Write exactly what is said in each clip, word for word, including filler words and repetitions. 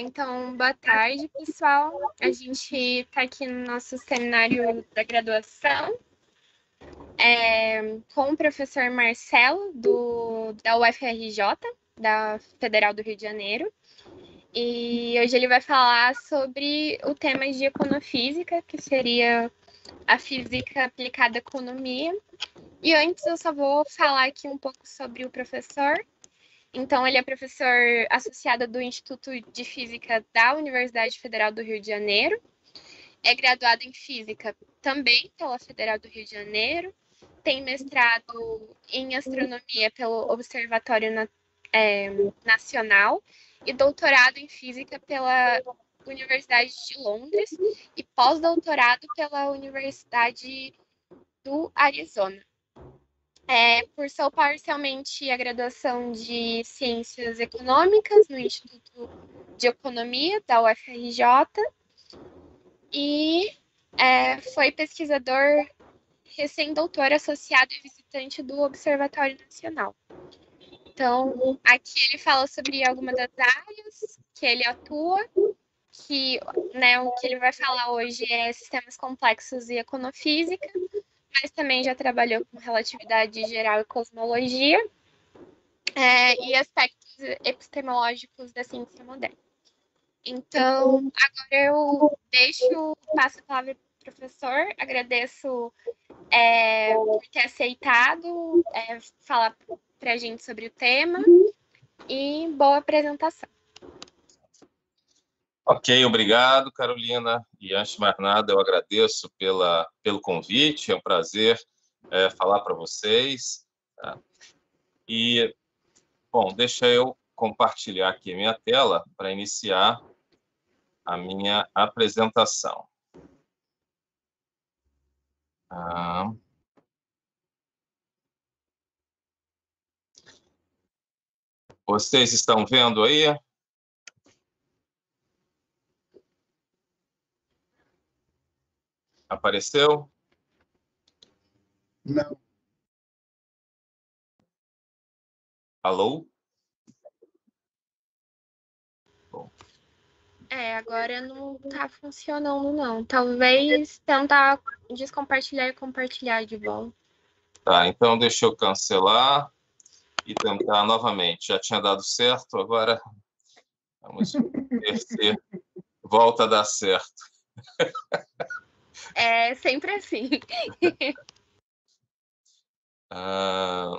então, boa tarde, pessoal. A gente está aqui no nosso seminário da graduação é, com o professor Marcelo, do, da U F R J, da Federal do Rio de Janeiro. E hoje ele vai falar sobre o tema de econofísica, que seria a física aplicada à economia. E antes eu só vou falar aqui um pouco sobre o professor. Então, ele é professor associado do Instituto de Física da Universidade Federal do Rio de Janeiro. É graduado em Física também pela Federal do Rio de Janeiro. Tem mestrado em Astronomia pelo Observatório Na- é, Nacional e doutorado em Física pela Universidade de Londres e pós-doutorado pela Universidade do Arizona. É, cursou parcialmente a graduação de Ciências Econômicas no Instituto de Economia da U F R J e é, foi pesquisador recém-doutor associado e visitante do Observatório Nacional. Então, aqui ele fala sobre algumas das áreas que ele atua, que né, o que ele vai falar hoje é sistemas complexos e econofísica, mas também já trabalhou com relatividade geral e cosmologia, é, e aspectos epistemológicos da ciência moderna. Então, agora eu deixo, passo a palavra para o professor, agradeço é, por ter aceitado é, falar para a gente sobre o tema, e boa apresentação. Ok, obrigado, Carolina. E antes de mais nada, eu agradeço pela, pelo convite, é um prazer é, falar para vocês. Tá? E, bom, deixa eu compartilhar aqui a minha tela para iniciar a minha apresentação. Ah. Vocês estão vendo aí? Apareceu? Não. Alô? Bom. É, agora não tá funcionando, não. Talvez tentar descompartilhar e compartilhar de volta. Tá, então deixa eu cancelar e tentar novamente. Já tinha dado certo, agora vamos ver se volta a dar certo. É sempre assim. Ah,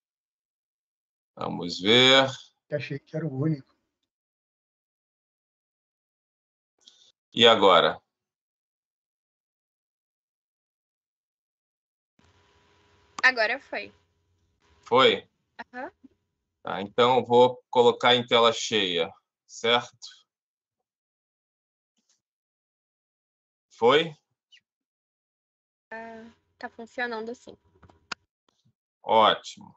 vamos ver. Achei que era o único. E agora? Agora foi. Foi? Uhum. Tá, então eu vou colocar em tela cheia, certo? Foi? Ah, tá funcionando assim. Ótimo.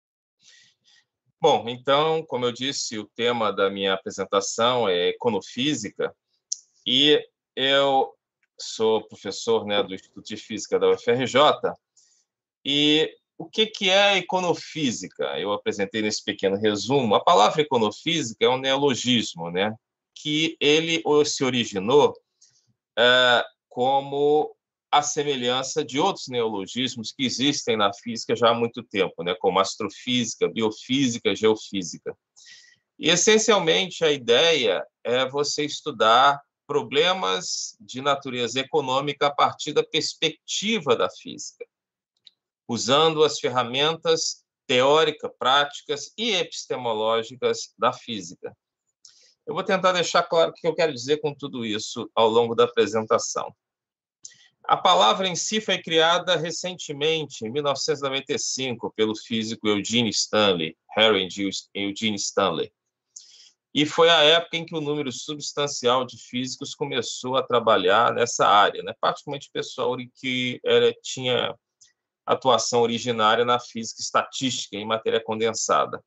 Bom, então, como eu disse, o tema da minha apresentação é econofísica e eu sou professor, né, do Instituto de Física da U F R J. E o que que é econofísica? Eu apresentei nesse pequeno resumo. A palavra econofísica é um neologismo, né, que ele se originou é, como a semelhança de outros neologismos que existem na física já há muito tempo, né, como astrofísica, biofísica, geofísica. E, essencialmente, a ideia é você estudar problemas de natureza econômica a partir da perspectiva da física, usando as ferramentas teóricas, práticas e epistemológicas da física. Eu vou tentar deixar claro o que eu quero dizer com tudo isso ao longo da apresentação. A palavra em si foi criada recentemente, em mil novecentos e noventa e cinco, pelo físico Eugene Stanley, Harry Eugene Stanley. E foi a época em que o número substancial de físicos começou a trabalhar nessa área, né? Particularmente pessoal que era, tinha atuação originária na física estatística em matéria condensada.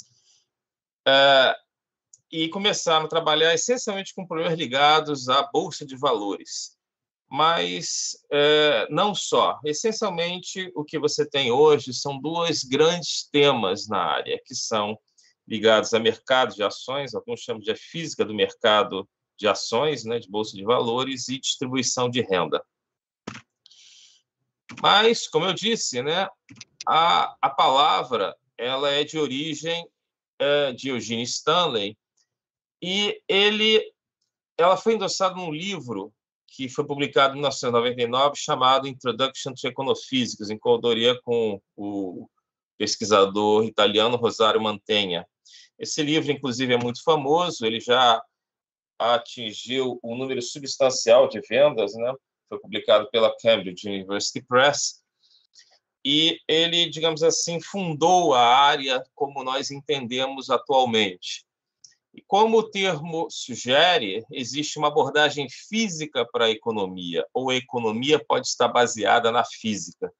É, e começaram a trabalhar essencialmente com problemas ligados à bolsa de valores. Mas é, não só. Essencialmente, o que você tem hoje são dois grandes temas na área, que são ligados a mercado de ações, alguns chamam de física do mercado de ações, né, de bolsa de valores, e distribuição de renda. Mas, como eu disse, né, a, a palavra ela é de origem é, de Eugene Stanley, e ele, ela foi endossada num livro que foi publicado em mil novecentos e noventa e nove, chamado Introduction to Econophysics, em coautoria com o pesquisador italiano Rosario Mantegna. Esse livro, inclusive, é muito famoso, ele já atingiu um número substancial de vendas, né? Foi publicado pela Cambridge University Press, e ele, digamos assim, fundou a área como nós entendemos atualmente. E como o termo sugere, existe uma abordagem física para a economia, ou a economia pode estar baseada na física.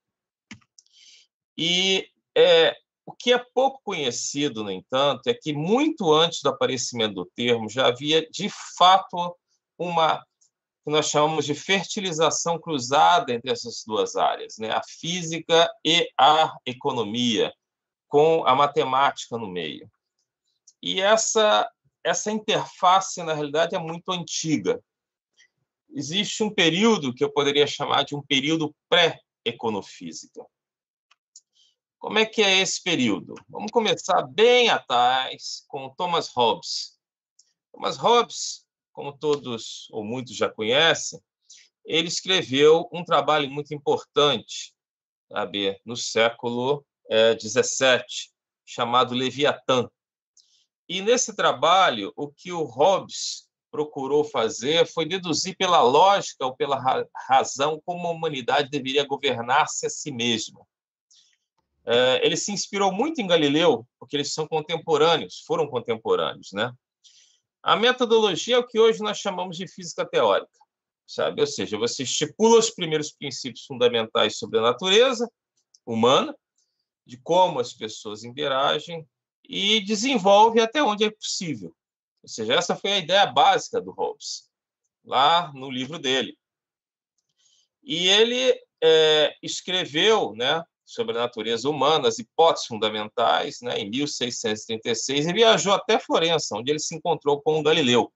E é, o que é pouco conhecido, no entanto, é que muito antes do aparecimento do termo já havia, de fato, uma que nós chamamos de fertilização cruzada entre essas duas áreas, né? A física e a economia, com a matemática no meio. E essa, essa interface, na realidade, é muito antiga. Existe um período que eu poderia chamar de um período pré-econofísica. Como é que é esse período? Vamos começar bem atrás com Thomas Hobbes. Thomas Hobbes, como todos ou muitos já conhecem, ele escreveu um trabalho muito importante, sabe, no século dezessete, chamado Leviatã. E nesse trabalho, o que o Hobbes procurou fazer foi deduzir pela lógica ou pela razão como a humanidade deveria governar-se a si mesma. Ele se inspirou muito em Galileu, porque eles são contemporâneos, foram contemporâneos, né? A metodologia é o que hoje nós chamamos de física teórica, sabe? Ou seja, você estipula os primeiros princípios fundamentais sobre a natureza humana, de como as pessoas interagem, e desenvolve até onde é possível. Ou seja, essa foi a ideia básica do Hobbes, lá no livro dele. E ele é, escreveu, né, sobre a natureza humana, as hipóteses fundamentais, né, em mil seiscentos e trinta e seis, e viajou até Florença, onde ele se encontrou com Galileu.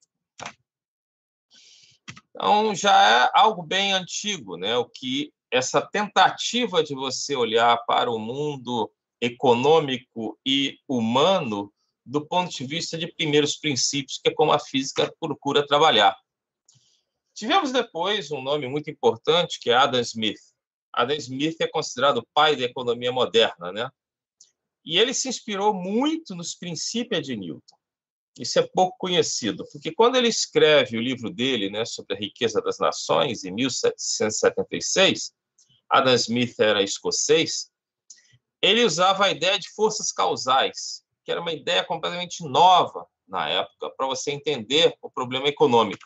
Então, já é algo bem antigo, né, o que essa tentativa de você olhar para o mundo econômico e humano do ponto de vista de primeiros princípios, que é como a física procura trabalhar. Tivemos depois um nome muito importante, que é Adam Smith. Adam Smith é considerado o pai da economia moderna, né? E ele se inspirou muito nos princípios de Newton. Isso é pouco conhecido, porque quando ele escreve o livro dele, né, sobre a riqueza das nações, em mil setecentos e setenta e seis, Adam Smith era escocês, ele usava a ideia de forças causais, que era uma ideia completamente nova na época, para você entender o problema econômico.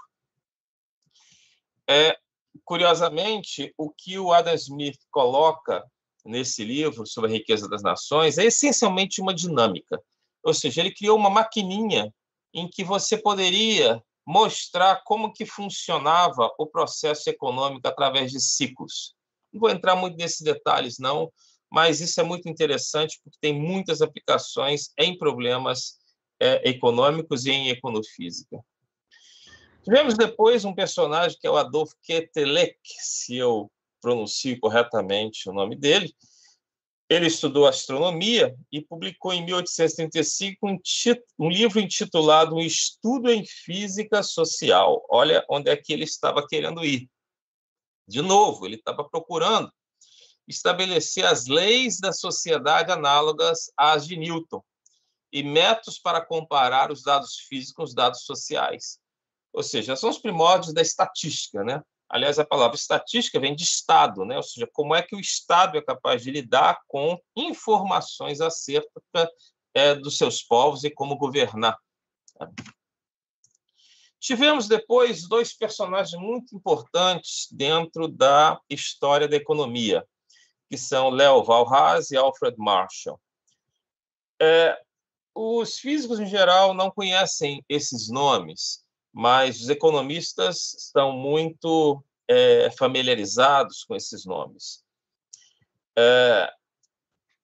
É, curiosamente, o que o Adam Smith coloca nesse livro sobre a riqueza das nações é essencialmente uma dinâmica. Ou seja, ele criou uma maquininha em que você poderia mostrar como que funcionava o processo econômico através de ciclos. Não vou entrar muito nesses detalhes, não, mas isso é muito interessante porque tem muitas aplicações em problemas é, econômicos e em econofísica. Tivemos depois um personagem que é o Adolf Quetelet, se eu pronuncio corretamente o nome dele. Ele estudou astronomia e publicou em mil oitocentos e trinta e cinco um, um livro intitulado Um Estudo em Física Social. Olha onde é que ele estava querendo ir. De novo, ele estava procurando estabelecer as leis da sociedade análogas às de Newton e métodos para comparar os dados físicos com os dados sociais. Ou seja, são os primórdios da estatística, né? Aliás, a palavra estatística vem de Estado, né? Ou seja, como é que o Estado é capaz de lidar com informações acerca é, dos seus povos e como governar. Tivemos depois dois personagens muito importantes dentro da história da economia, que são Leo Walras e Alfred Marshall. É, os físicos, em geral, não conhecem esses nomes, mas os economistas estão muito é, familiarizados com esses nomes. É,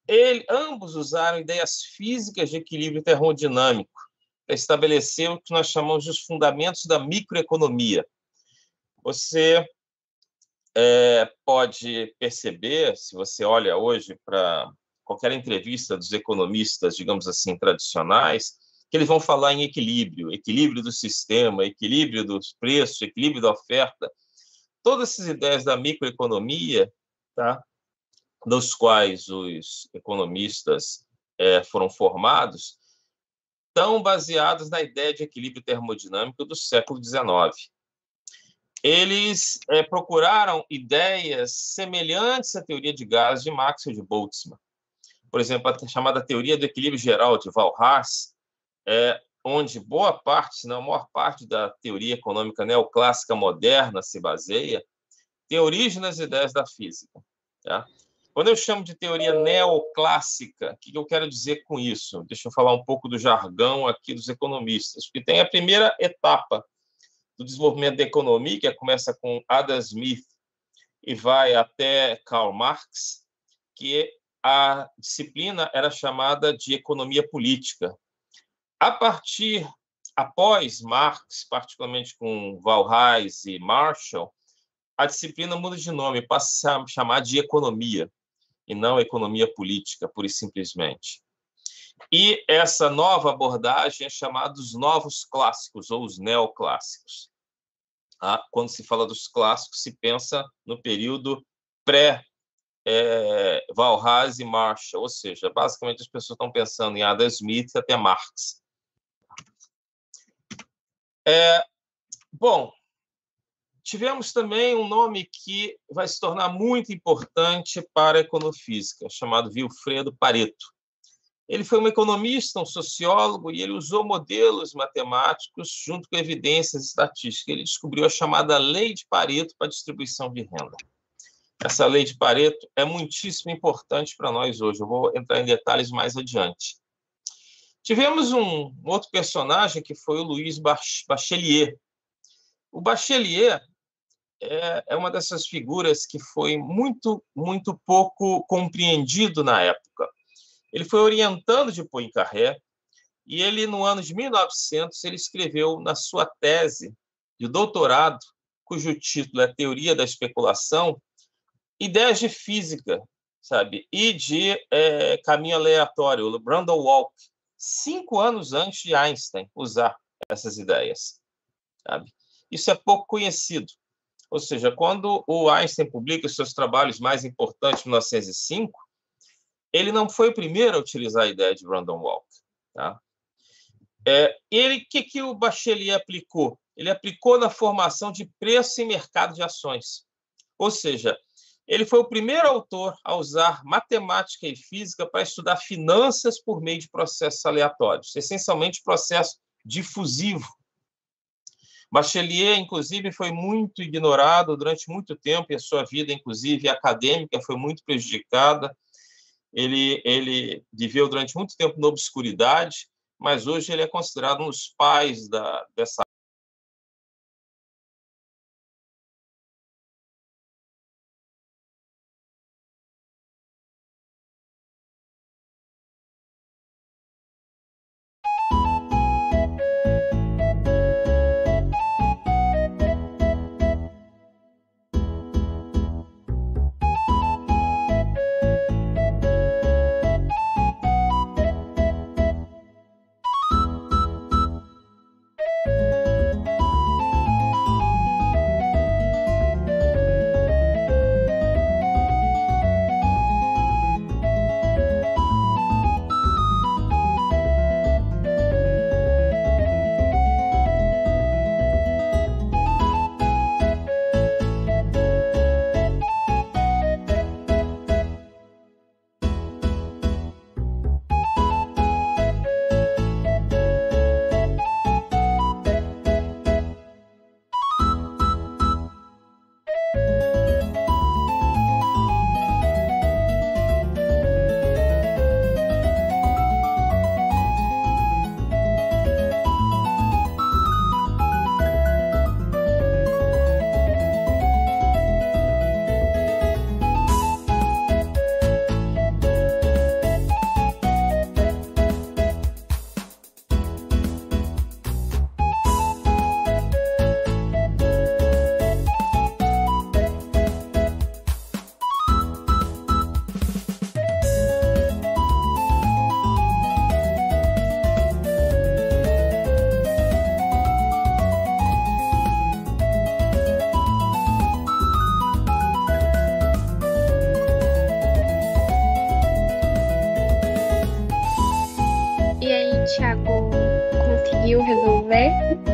ele, ambos usaram ideias físicas de equilíbrio termodinâmico para estabelecer o que nós chamamos de os fundamentos da microeconomia. Você é, pode perceber, se você olha hoje para qualquer entrevista dos economistas, digamos assim, tradicionais, que eles vão falar em equilíbrio, equilíbrio do sistema, equilíbrio dos preços, equilíbrio da oferta. Todas essas ideias da microeconomia, tá, dos quais os economistas é, foram formados, estão baseados na ideia de equilíbrio termodinâmico do século dezenove. Eles é, procuraram ideias semelhantes à teoria de gases de Maxwell e de Boltzmann. Por exemplo, a chamada teoria do equilíbrio geral de Walras, é, onde boa parte, se não a maior parte da teoria econômica neoclássica moderna se baseia, tem origem nas ideias da física. Tá? Quando eu chamo de teoria neoclássica, o que eu quero dizer com isso? Deixa eu falar um pouco do jargão aqui dos economistas, porque tem a primeira etapa do desenvolvimento da economia, que começa com Adam Smith e vai até Karl Marx, que a disciplina era chamada de economia política. A partir, após Marx, particularmente com Walras e Marshall, a disciplina muda de nome, passa a chamar de economia, e não economia política, pura e simplesmente. E essa nova abordagem é chamada dos novos clássicos, ou os neoclássicos. Ah, quando se fala dos clássicos, se pensa no período pré-Walras e Marshall, ou seja, basicamente as pessoas estão pensando em Adam Smith até Marx. É, bom, tivemos também um nome que vai se tornar muito importante para a econofísica, chamado Vilfredo Pareto. Ele foi um economista, um sociólogo, e ele usou modelos matemáticos junto com evidências estatísticas. Ele descobriu a chamada Lei de Pareto para a distribuição de renda. Essa Lei de Pareto é muitíssimo importante para nós hoje. Eu vou entrar em detalhes mais adiante. Tivemos um outro personagem que foi o Louis Bachelier. O Bachelier é uma dessas figuras que foi muito, muito pouco compreendido na época. Ele foi orientando de Poincaré e ele, no ano de mil e novecentos, ele escreveu na sua tese de doutorado, cujo título é Teoria da Especulação, ideias de física, sabe, e de é, caminho aleatório, o Randall Walk, cinco anos antes de Einstein usar essas ideias, sabe? Isso é pouco conhecido. Ou seja, quando o Einstein publica os seus trabalhos mais importantes em mil novecentos e cinco, ele não foi o primeiro a utilizar a ideia de Randall Walk. Tá? É, ele, o que, que o Bachelier aplicou? Ele aplicou na formação de preço e mercado de ações. Ou seja, ele foi o primeiro autor a usar matemática e física para estudar finanças por meio de processos aleatórios, essencialmente processo difusivo. Bachelier, inclusive, foi muito ignorado durante muito tempo, e a sua vida, inclusive, acadêmica foi muito prejudicada. Ele, ele viveu durante muito tempo na obscuridade, mas hoje ele é considerado um dos pais da, dessa conseguiu resolver?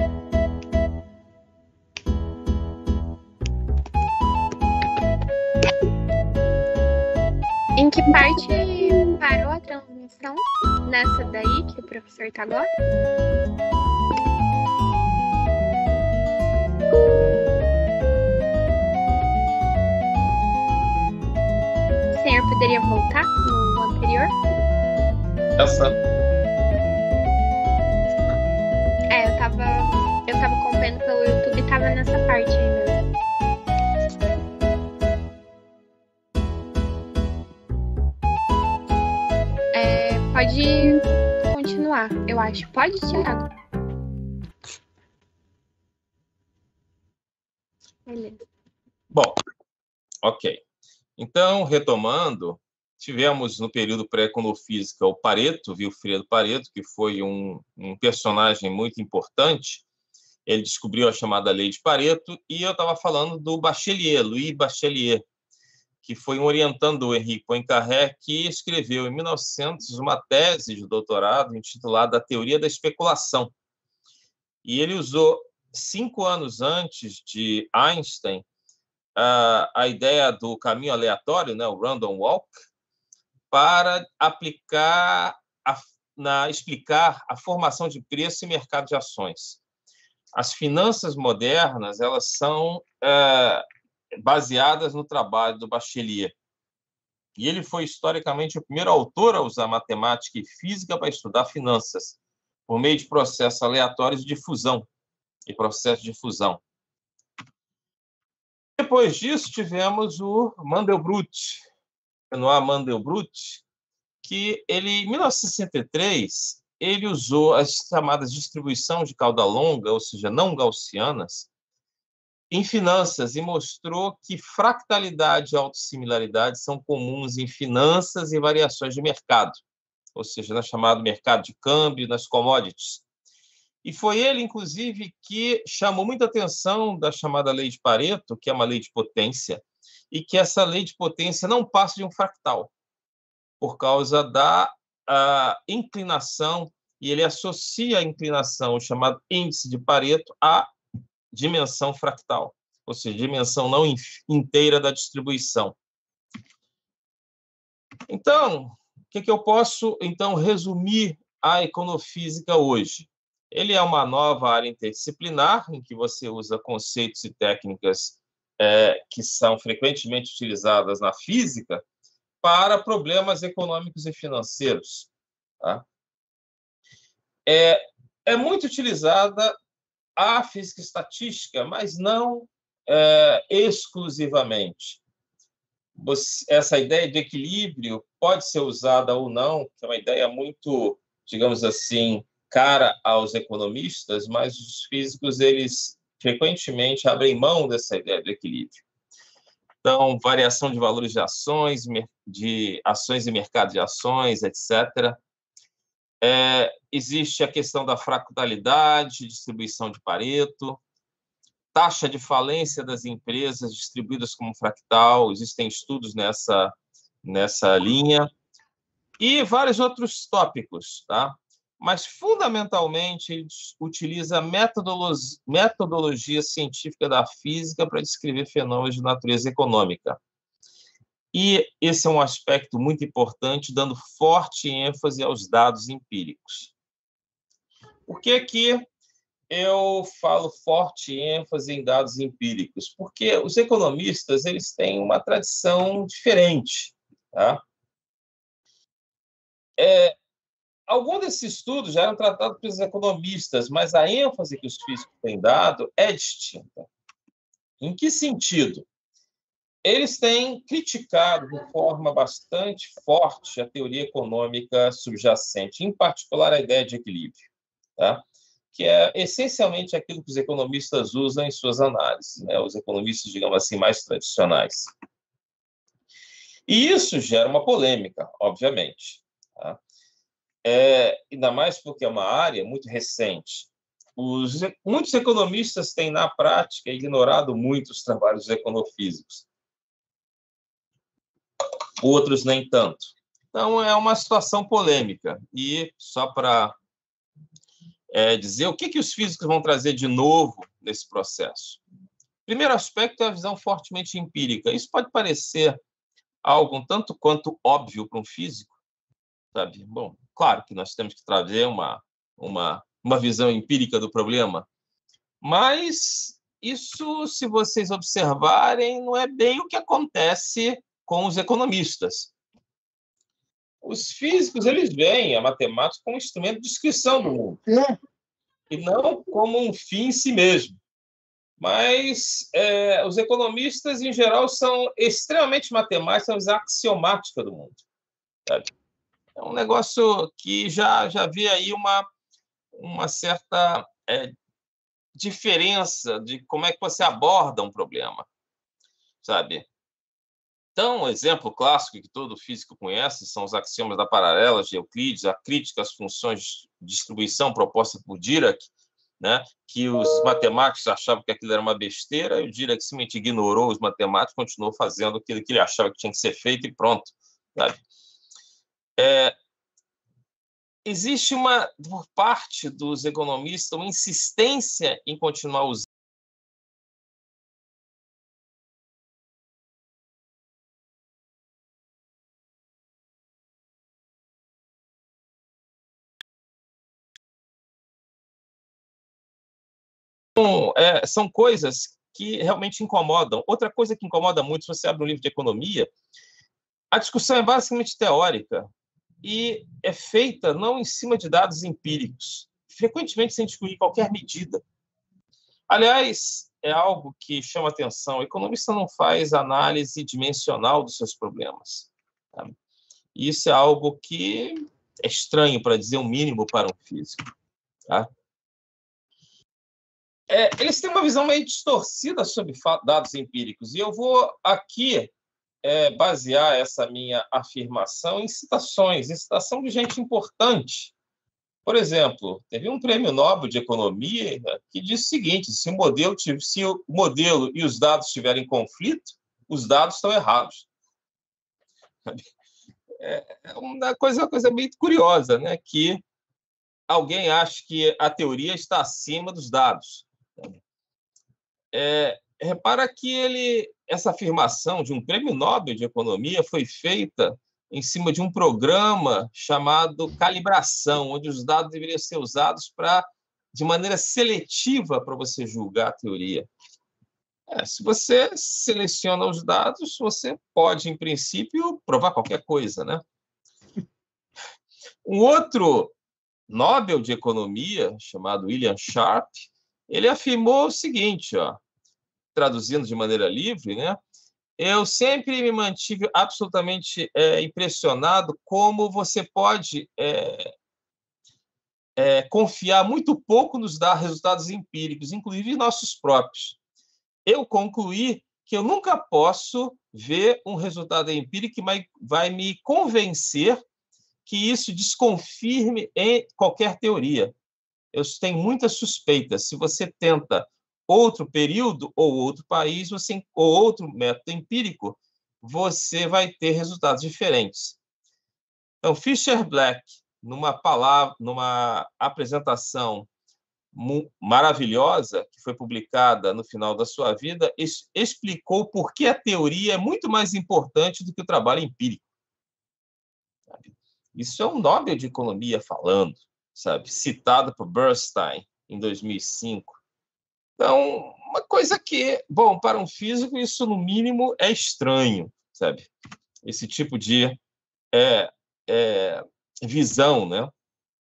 Em que parte parou a transmissão? Nessa daí que o professor tá agora? O senhor poderia voltar no anterior? Essa. É, eu tava, eu tava acompanhando pelo YouTube e tava nessa parte aí mesmo. É, pode continuar, eu acho. Pode, Thiago? Beleza. Bom, ok. Então, retomando, tivemos no período pré-econofísica o Pareto, Vilfredo Pareto, que foi um, um personagem muito importante. Ele descobriu a chamada Lei de Pareto, e eu estava falando do Bachelier, Louis Bachelier, que foi um orientando do Henri Poincaré, que escreveu em mil e novecentos uma tese de doutorado intitulada A Teoria da Especulação. E ele usou, cinco anos antes de Einstein, a, a ideia do caminho aleatório, né, o random walk, para aplicar a, na, explicar a formação de preço e mercado de ações. As finanças modernas, elas são é, baseadas no trabalho do Bachelier. E ele foi, historicamente, o primeiro autor a usar matemática e física para estudar finanças, por meio de processos aleatórios de fusão e processos de fusão. Depois disso, tivemos o Mandelbrot, Benoît Mandelbrot, que ele, em mil novecentos e sessenta e três, ele usou as chamadas distribuição de cauda longa, ou seja, não gaussianas, em finanças, e mostrou que fractalidade e autossimilaridade são comuns em finanças e variações de mercado, ou seja, no chamado mercado de câmbio, nas commodities. E foi ele, inclusive, que chamou muita atenção da chamada lei de Pareto, que é uma lei de potência, e que essa lei de potência não passa de um fractal, por causa da a, inclinação, e ele associa a inclinação, o chamado índice de Pareto, à dimensão fractal, ou seja, dimensão não inteira da distribuição. Então, o que, que eu posso, então, resumir a econofísica hoje? Ele é uma nova área interdisciplinar, em que você usa conceitos e técnicas é, que são frequentemente utilizadas na física para problemas econômicos e financeiros. Tá? É, é muito utilizada a física estatística, mas não é, exclusivamente. Você, essa ideia de equilíbrio pode ser usada ou não, que é uma ideia muito, digamos assim, cara aos economistas, mas os físicos, eles frequentemente abrem mão dessa ideia de equilíbrio. Então, variação de valores de ações, de ações e mercado de ações, etcétera. É, existe a questão da fractalidade, distribuição de Pareto, taxa de falência das empresas distribuídas como fractal, existem estudos nessa, nessa linha, e vários outros tópicos, tá? Mas, fundamentalmente, ele utiliza a metodologia, metodologia científica da física para descrever fenômenos de natureza econômica. E esse é um aspecto muito importante, dando forte ênfase aos dados empíricos. Por que que eu falo forte ênfase em dados empíricos? Porque os economistas, eles têm uma tradição diferente, tá? É, alguns desses estudos já eram tratados pelos economistas, mas a ênfase que os físicos têm dado é distinta. Em que sentido? Eles têm criticado de forma bastante forte a teoria econômica subjacente, em particular a ideia de equilíbrio, tá? Que é essencialmente aquilo que os economistas usam em suas análises, né? Os economistas, digamos assim, mais tradicionais. E isso gera uma polêmica, obviamente, tá? É, ainda mais porque é uma área muito recente. Os, muitos economistas têm, na prática, ignorado muito os trabalhos econofísicos. Outros nem tanto. Então, é uma situação polêmica. E, só para é, dizer o que, que os físicos vão trazer de novo nesse processo. O primeiro aspecto é a visão fortemente empírica. Isso pode parecer algo um tanto quanto óbvio para um físico, sabe? Bom, claro que nós temos que trazer uma, uma, uma visão empírica do problema, mas isso, se vocês observarem, não é bem o que acontece com os economistas. Os físicos, eles veem a matemática como um instrumento de descrição do mundo, e não como um fim em si mesmo. Mas é, os economistas, em geral, são extremamente matemáticos, são a axiomática do mundo, sabe? É um negócio que já, já vê aí uma, uma certa é, diferença de como é que você aborda um problema, sabe? Então, um exemplo clássico que todo físico conhece são os axiomas da paralela de Euclides, a crítica às funções de distribuição proposta por Dirac, né, que os matemáticos achavam que aquilo era uma besteira, e o Dirac simplesmente ignorou os matemáticos, continuou fazendo aquilo que ele achava que tinha que ser feito e pronto, sabe? É, existe uma, por parte dos economistas, uma insistência em continuar usando É, são coisas que realmente incomodam. Outra coisa que incomoda muito, se você abre um livro de economia, a discussão é basicamente teórica e é feita não em cima de dados empíricos, frequentemente sem discutir qualquer medida. Aliás, é algo que chama atenção. O economista não faz análise dimensional dos seus problemas, tá? Isso é algo que é estranho, para dizer o mínimo, para um físico, tá? É, eles têm uma visão meio distorcida sobre dados empíricos, e eu vou aqui é, basear essa minha afirmação em citações, em citação de gente importante. Por exemplo, teve um prêmio Nobel de Economia que disse o seguinte: se o modelo, se o modelo e os dados estiverem em conflito, os dados estão errados. É uma coisa, uma coisa meio curiosa, né? Que alguém acha que a teoria está acima dos dados. É, repara que ele, essa afirmação de um prêmio Nobel de Economia foi feita em cima de um programa chamado calibração, onde os dados deveriam ser usados para, de maneira seletiva para você julgar a teoria. É, se você seleciona os dados, você pode, em princípio, provar qualquer coisa, né? Um outro Nobel de Economia, chamado William Sharp, ele afirmou o seguinte, ó, traduzindo de maneira livre, né? Eu sempre me mantive absolutamente é, impressionado como você pode é, é, confiar muito pouco nos resultados empíricos, inclusive nossos próprios. Eu concluí que eu nunca posso ver um resultado empírico que vai, vai me convencer que isso desconfirme em qualquer teoria. Eu tenho muitas suspeitas. Se você tenta outro período ou outro país, você, ou outro método empírico, você vai ter resultados diferentes. Então, Fisher Black, numa palavra, numa apresentação maravilhosa que foi publicada no final da sua vida, explicou por que a teoria é muito mais importante do que o trabalho empírico. Isso é um Nobel de Economia falando, sabe? Citado por Bernstein em dois mil e cinco. Então, uma coisa que, bom, para um físico, isso no mínimo é estranho, sabe? Esse tipo de é, é, visão, né?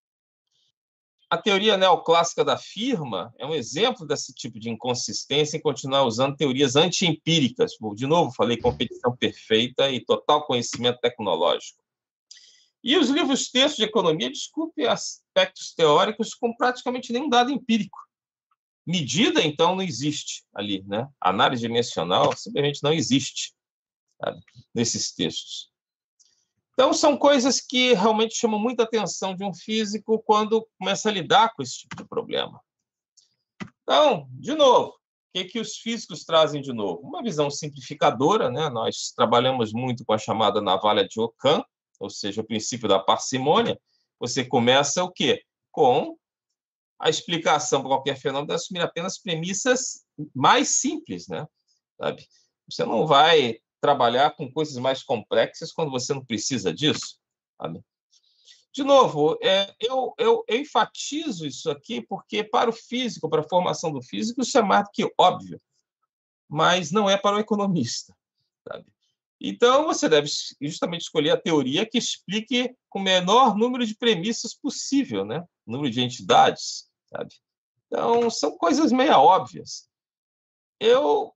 A teoria neoclássica da firma é um exemplo desse tipo de inconsistência em continuar usando teorias anti-empíricas. De novo, falei competição perfeita e total conhecimento tecnológico. E os livros textos de economia discutem aspectos teóricos com praticamente nenhum dado empírico. Medida, então, não existe ali, né? Análise dimensional simplesmente não existe, sabe, nesses textos. Então, são coisas que realmente chamam muita atenção de um físico quando começa a lidar com esse tipo de problema. Então, de novo, o que, que os físicos trazem de novo? Uma visão simplificadora, né? Nós trabalhamos muito com a chamada navalha de Ockham, ou seja, o princípio da parcimônia. Você começa o quê? Com a explicação para qualquer fenômeno é assumir apenas premissas mais simples, né? Sabe? Você não vai trabalhar com coisas mais complexas quando você não precisa disso, sabe? De novo, é, eu, eu, eu enfatizo isso aqui porque, para o físico, para a formação do físico, isso é mais do que óbvio, mas não é para o economista, sabe? Então, você deve justamente escolher a teoria que explique com o menor número de premissas possível, né? Número de entidades, sabe? Então, são coisas meio óbvias. Eu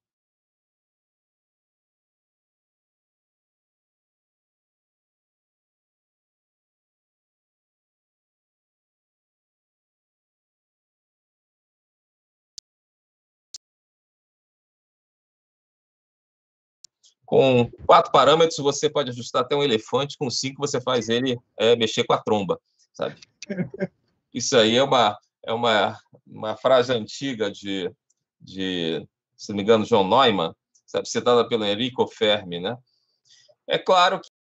com quatro parâmetros, você pode ajustar até um elefante, com cinco você faz ele é, mexer com a tromba, sabe? Isso aí é uma, é uma, uma frase antiga de, de, se não me engano, John Neumann, sabe? Citada pelo Enrico Fermi, né? É claro que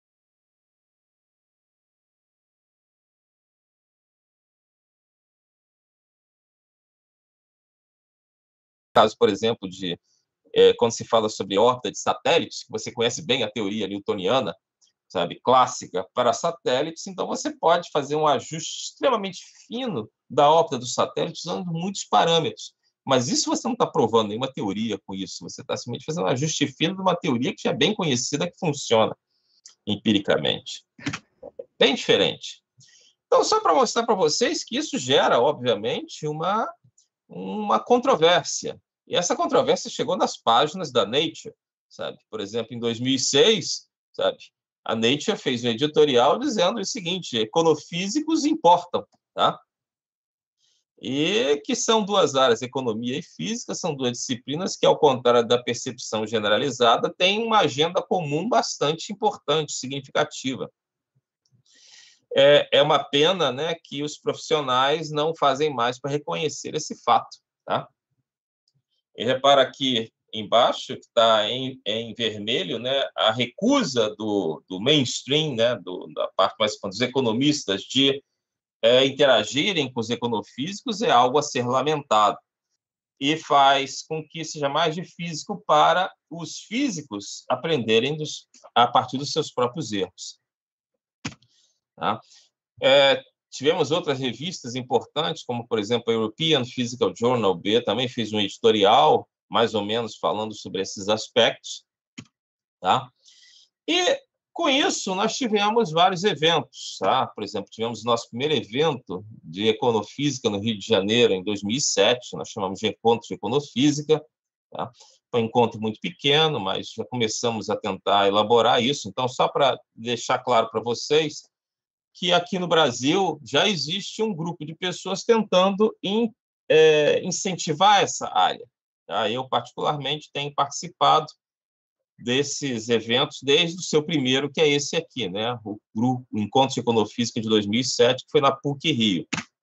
caso, por exemplo, de é, quando se fala sobre órbita de satélites, você conhece bem a teoria newtoniana, sabe, clássica para satélites, então você pode fazer um ajuste extremamente fino da órbita do satélite usando muitos parâmetros. Mas isso você não está provando nenhuma teoria com isso, você está simplesmente fazendo um ajuste fino de uma teoria que já é bem conhecida, que funciona empiricamente. Bem diferente. Então, só para mostrar para vocês que isso gera, obviamente, uma, uma controvérsia. E essa controvérsia chegou nas páginas da Nature, sabe? Por exemplo, em dois mil e seis, sabe? A Nature fez um editorial dizendo o seguinte: econofísicos importam, tá? E que são duas áreas, economia e física, são duas disciplinas que, ao contrário da percepção generalizada, têm uma agenda comum bastante importante, significativa. É, é uma pena, né, que os profissionais não fazem mais para reconhecer esse fato, tá? E repara aqui embaixo, que está em, em vermelho, né, a recusa do, do mainstream, né, do, da parte mais dos economistas, de é, interagirem com os econofísicos é algo a ser lamentado. E faz com que seja mais difícil para os físicos aprenderem dos, a partir dos seus próprios erros. Tá? É, tivemos outras revistas importantes, como, por exemplo, a European Physical Journal B, também fez um editorial, mais ou menos, falando sobre esses aspectos. Tá? E, com isso, nós tivemos vários eventos. Tá? Por exemplo, tivemos nosso primeiro evento de econofísica no Rio de Janeiro, em dois mil e sete, nós chamamos de Encontro de Econofísica. Tá? Foi um encontro muito pequeno, mas já começamos a tentar elaborar isso. Então, só para deixar claro para vocês, que aqui no Brasil já existe um grupo de pessoas tentando in, é, incentivar essa área. Tá? Eu, particularmente, tenho participado desses eventos desde o seu primeiro, que é esse aqui, né? o, grupo, o Encontro de Econofísica de dois mil e sete, que foi na PUC Rio.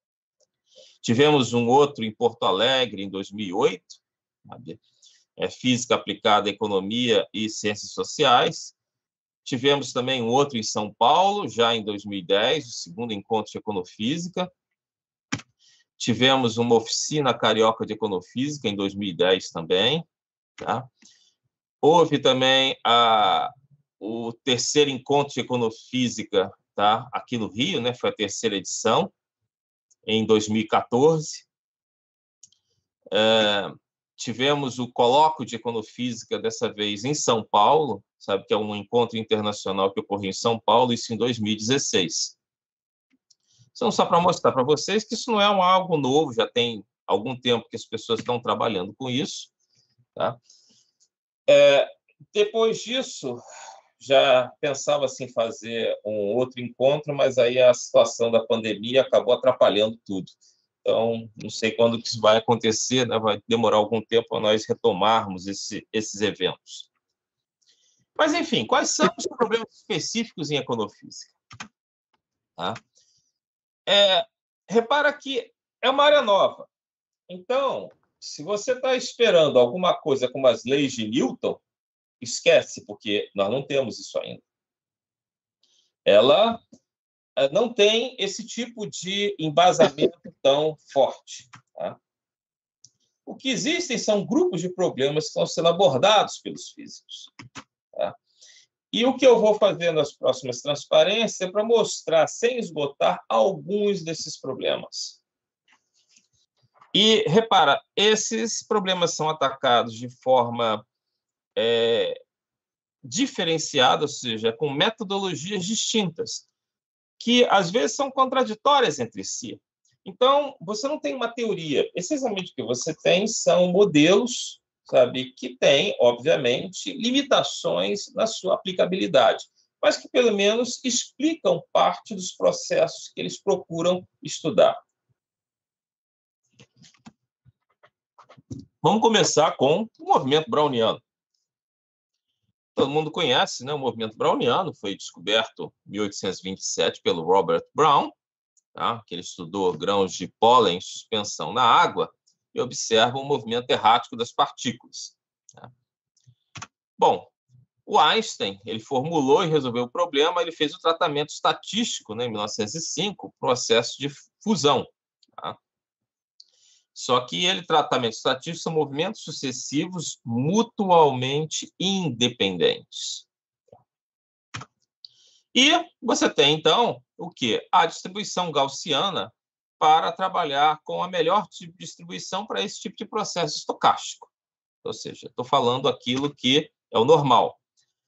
Tivemos um outro em Porto Alegre, em dois mil e oito, sabe? É Física Aplicada à Economia e Ciências Sociais. Tivemos também um outro em São Paulo, já em dois mil e dez, o segundo encontro de econofísica. Tivemos uma oficina carioca de econofísica em dois mil e dez também. Tá? Houve também a, o terceiro encontro de econofísica, tá? Aqui no Rio, né? Foi a terceira edição, em dois mil e quatorze. É, tivemos o colóquio de econofísica, dessa vez em São Paulo, sabe, que é um encontro internacional que ocorreu em São Paulo, isso em dois mil e dezesseis. Então, só para mostrar para vocês que isso não é um algo novo, já tem algum tempo que as pessoas estão trabalhando com isso. Tá? É, depois disso, já pensava assim, fazer um outro encontro, mas aí a situação da pandemia acabou atrapalhando tudo. Então, não sei quando que isso vai acontecer, né? Vai demorar algum tempo para nós retomarmos esse, esses eventos. Mas, enfim, quais são os problemas específicos em econofísica? Tá? É, repara que é uma área nova. Então, se você está esperando alguma coisa como as leis de Newton, esquece, porque nós não temos isso ainda. Ela não tem esse tipo de embasamento tão forte. Tá? O que existem são grupos de problemas que estão sendo abordados pelos físicos. Tá? E o que eu vou fazer nas próximas transparências é para mostrar, sem esgotar, alguns desses problemas. E, repara, esses problemas são atacados de forma é, diferenciada, ou seja, com metodologias distintas, que, às vezes, são contraditórias entre si. Então, você não tem uma teoria. Essencialmente, o que você tem são modelos, sabe, que têm, obviamente, limitações na sua aplicabilidade, mas que, pelo menos, explicam parte dos processos que eles procuram estudar. Vamos começar com o movimento browniano. Todo mundo conhece, né? O movimento browniano foi descoberto em mil oitocentos e vinte e sete pelo Robert Brown, tá? Que ele estudou grãos de pólen em suspensão na água e observa o movimento errático das partículas. Tá? Bom, o Einstein ele formulou e resolveu o problema, ele fez o tratamento estatístico, né, em mil novecentos e cinco, processo de fusão. Tá? Só que ele, tratamento estatístico, são movimentos sucessivos mutuamente independentes. E você tem, então, o quê? A distribuição gaussiana para trabalhar com a melhor tipo de distribuição para esse tipo de processo estocástico. Ou seja, estou falando aquilo que é o normal.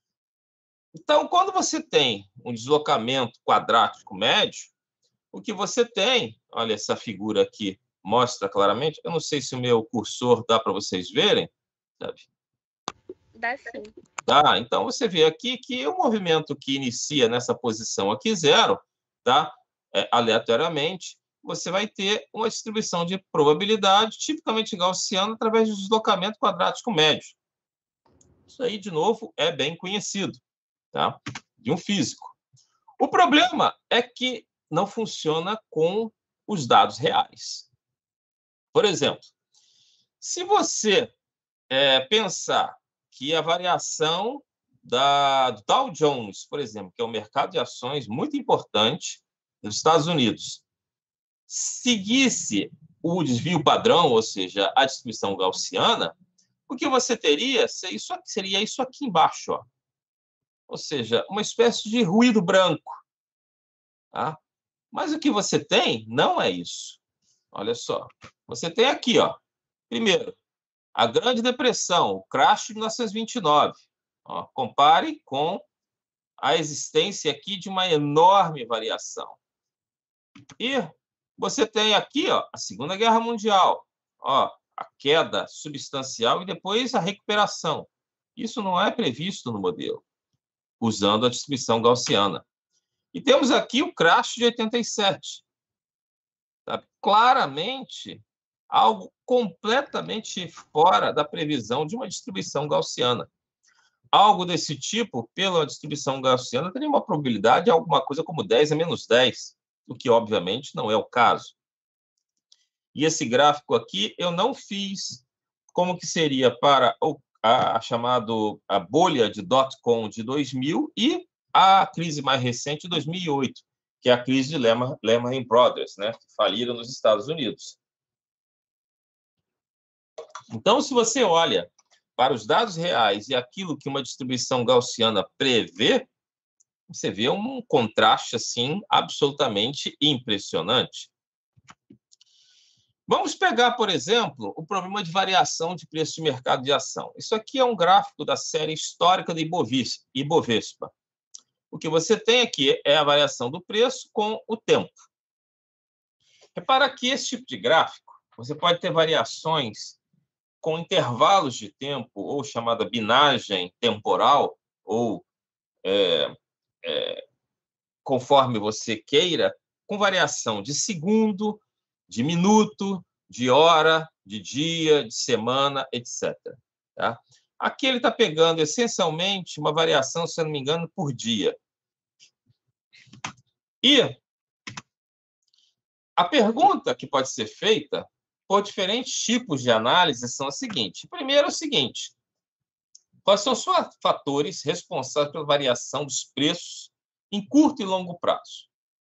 Então, quando você tem um deslocamento quadrático médio, o que você tem, olha essa figura aqui, mostra claramente. Eu não sei se o meu cursor dá para vocês verem, sabe? Dá sim. Tá, então você vê aqui que o movimento que inicia nessa posição aqui zero, tá? É, aleatoriamente, você vai ter uma distribuição de probabilidade tipicamente gaussiana através do deslocamento quadrático médio. Isso aí, de novo, é bem conhecido, tá? De um físico. O problema é que não funciona com os dados reais. Por exemplo, se você é, pensar que a variação da, do Dow Jones, por exemplo, que é um mercado de ações muito importante nos Estados Unidos, seguisse o desvio padrão, ou seja, a distribuição gaussiana, o que você teria seria isso aqui embaixo. Ó. Ou seja, uma espécie de ruído branco. Tá? Mas o que você tem não é isso. Olha só. Você tem aqui, ó. Primeiro, a Grande Depressão, o crash de mil novecentos e vinte e nove. Ó, compare com a existência aqui de uma enorme variação. E você tem aqui, ó, a Segunda Guerra Mundial, ó, a queda substancial e depois a recuperação. Isso não é previsto no modelo, usando a distribuição gaussiana. E temos aqui o crash de oitenta e sete. Tá? Claramente, algo completamente fora da previsão de uma distribuição gaussiana. Algo desse tipo, pela distribuição gaussiana, teria uma probabilidade de alguma coisa como dez a menos dez, o que, obviamente, não é o caso. E esse gráfico aqui eu não fiz como que seria para o, a, a chamado, a bolha de dot-com de dois mil e a crise mais recente de dois mil e oito, que é a crise de Lehman, Lehman Brothers, né, que faliram nos Estados Unidos. Então, se você olha para os dados reais e aquilo que uma distribuição gaussiana prevê, você vê um contraste assim absolutamente impressionante. Vamos pegar, por exemplo, o problema de variação de preço de mercado de ação. Isso aqui é um gráfico da série histórica da Ibovespa. O que você tem aqui é a variação do preço com o tempo. Repara que esse tipo de gráfico, você pode ter variações com intervalos de tempo, ou chamada binagem temporal, ou é, é, conforme você queira, com variação de segundo, de minuto, de hora, de dia, de semana, etcétera. Tá? Aqui ele está pegando, essencialmente, uma variação, se eu não me engano, por dia. E a pergunta que pode ser feita por diferentes tipos de análise são as seguintes. Primeiro é o seguinte: quais são os fatores responsáveis pela variação dos preços em curto e longo prazo?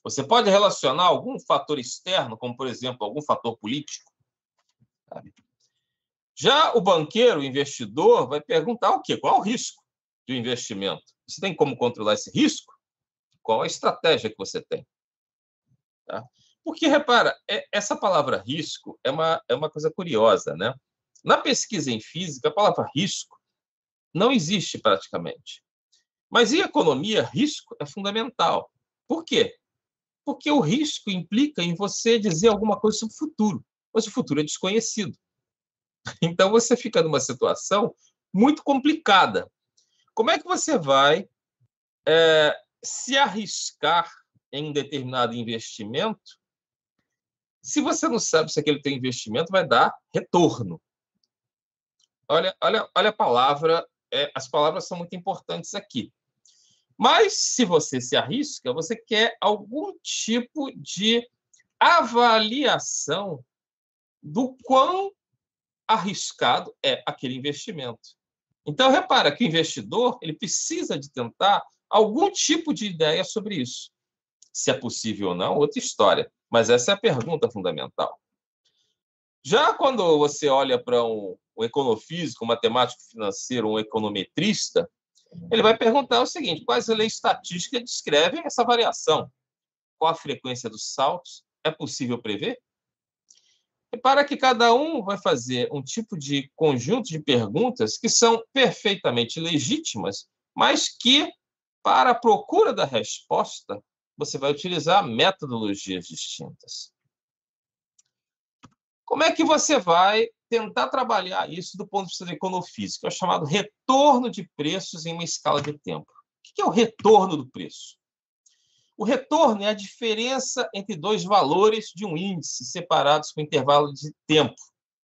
Você pode relacionar algum fator externo, como, por exemplo, algum fator político. Sabe? Já o banqueiro, o investidor, vai perguntar o quê? Qual é o risco do investimento? Você tem como controlar esse risco? Qual a estratégia que você tem? Tá? Porque, repara, essa palavra risco é uma, é uma coisa curiosa, né? Na pesquisa em física, a palavra risco não existe praticamente. Mas em economia, risco é fundamental. Por quê? Porque o risco implica em você dizer alguma coisa sobre o futuro, mas o futuro é desconhecido. Então, você fica numa situação muito complicada. Como é que você vai é, se arriscar em um determinado investimento se você não sabe se aquele teu investimento vai dar retorno? Olha, olha, olha a palavra, é, as palavras são muito importantes aqui. Mas, se você se arrisca, você quer algum tipo de avaliação do quão arriscado é aquele investimento. Então, repara que o investidor ele precisa de tentar algum tipo de ideia sobre isso. Se é possível ou não, outra história. Mas essa é a pergunta fundamental. Já quando você olha para um, um econofísico, um matemático financeiro, um econometrista, ele vai perguntar o seguinte: quais leis estatísticas descrevem essa variação? Qual a frequência dos saltos? É possível prever? Repara que cada um vai fazer um tipo de conjunto de perguntas que são perfeitamente legítimas, mas que, para a procura da resposta, você vai utilizar metodologias distintas. Como é que você vai tentar trabalhar isso do ponto de vista da econofísica? Que é o chamado retorno de preços em uma escala de tempo. O que é o retorno do preço? O retorno é a diferença entre dois valores de um índice separados por intervalo de tempo.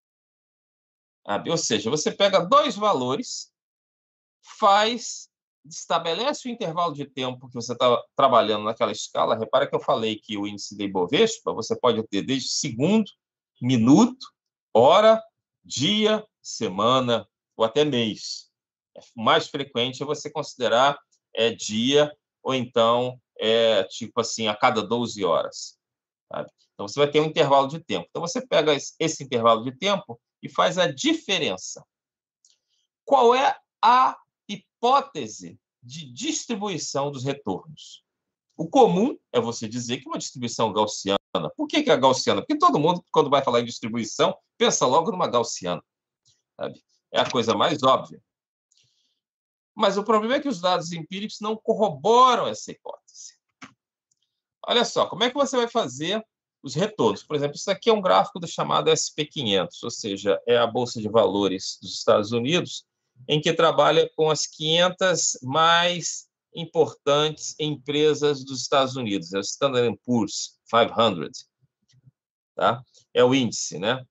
Ou seja, você pega dois valores, faz, estabelece o intervalo de tempo que você está trabalhando naquela escala. Repara que eu falei que o índice da Ibovespa você pode ter desde segundo, minuto, hora, dia, semana ou até mês. O mais frequente é você considerar é, dia ou então é tipo assim a cada doze horas. Sabe? Então você vai ter um intervalo de tempo. Então você pega esse intervalo de tempo e faz a diferença. Qual é a hipótese de distribuição dos retornos? O comum é você dizer que é uma distribuição gaussiana. Por que que é gaussiana? Porque todo mundo, quando vai falar em distribuição, pensa logo numa gaussiana. Sabe? É a coisa mais óbvia. Mas o problema é que os dados empíricos não corroboram essa hipótese. Olha só, como é que você vai fazer os retornos? Por exemplo, isso aqui é um gráfico do chamado S P quinhentos, ou seja, é a Bolsa de Valores dos Estados Unidos, em que trabalha com as quinhentas mais importantes empresas dos Estados Unidos, é o Standard and Poor's quinhentos, tá? É o índice, né?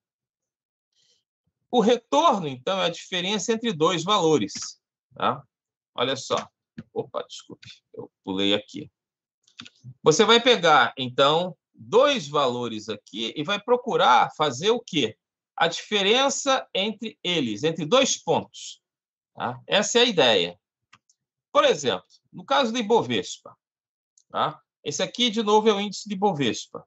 O retorno, então, é a diferença entre dois valores, tá? Olha só. Opa, desculpe, eu pulei aqui. Você vai pegar, então, dois valores aqui e vai procurar fazer o quê? A diferença entre eles, entre dois pontos. Tá? Essa é a ideia. Por exemplo, no caso do Ibovespa, tá? Esse aqui, de novo, é o índice de Ibovespa.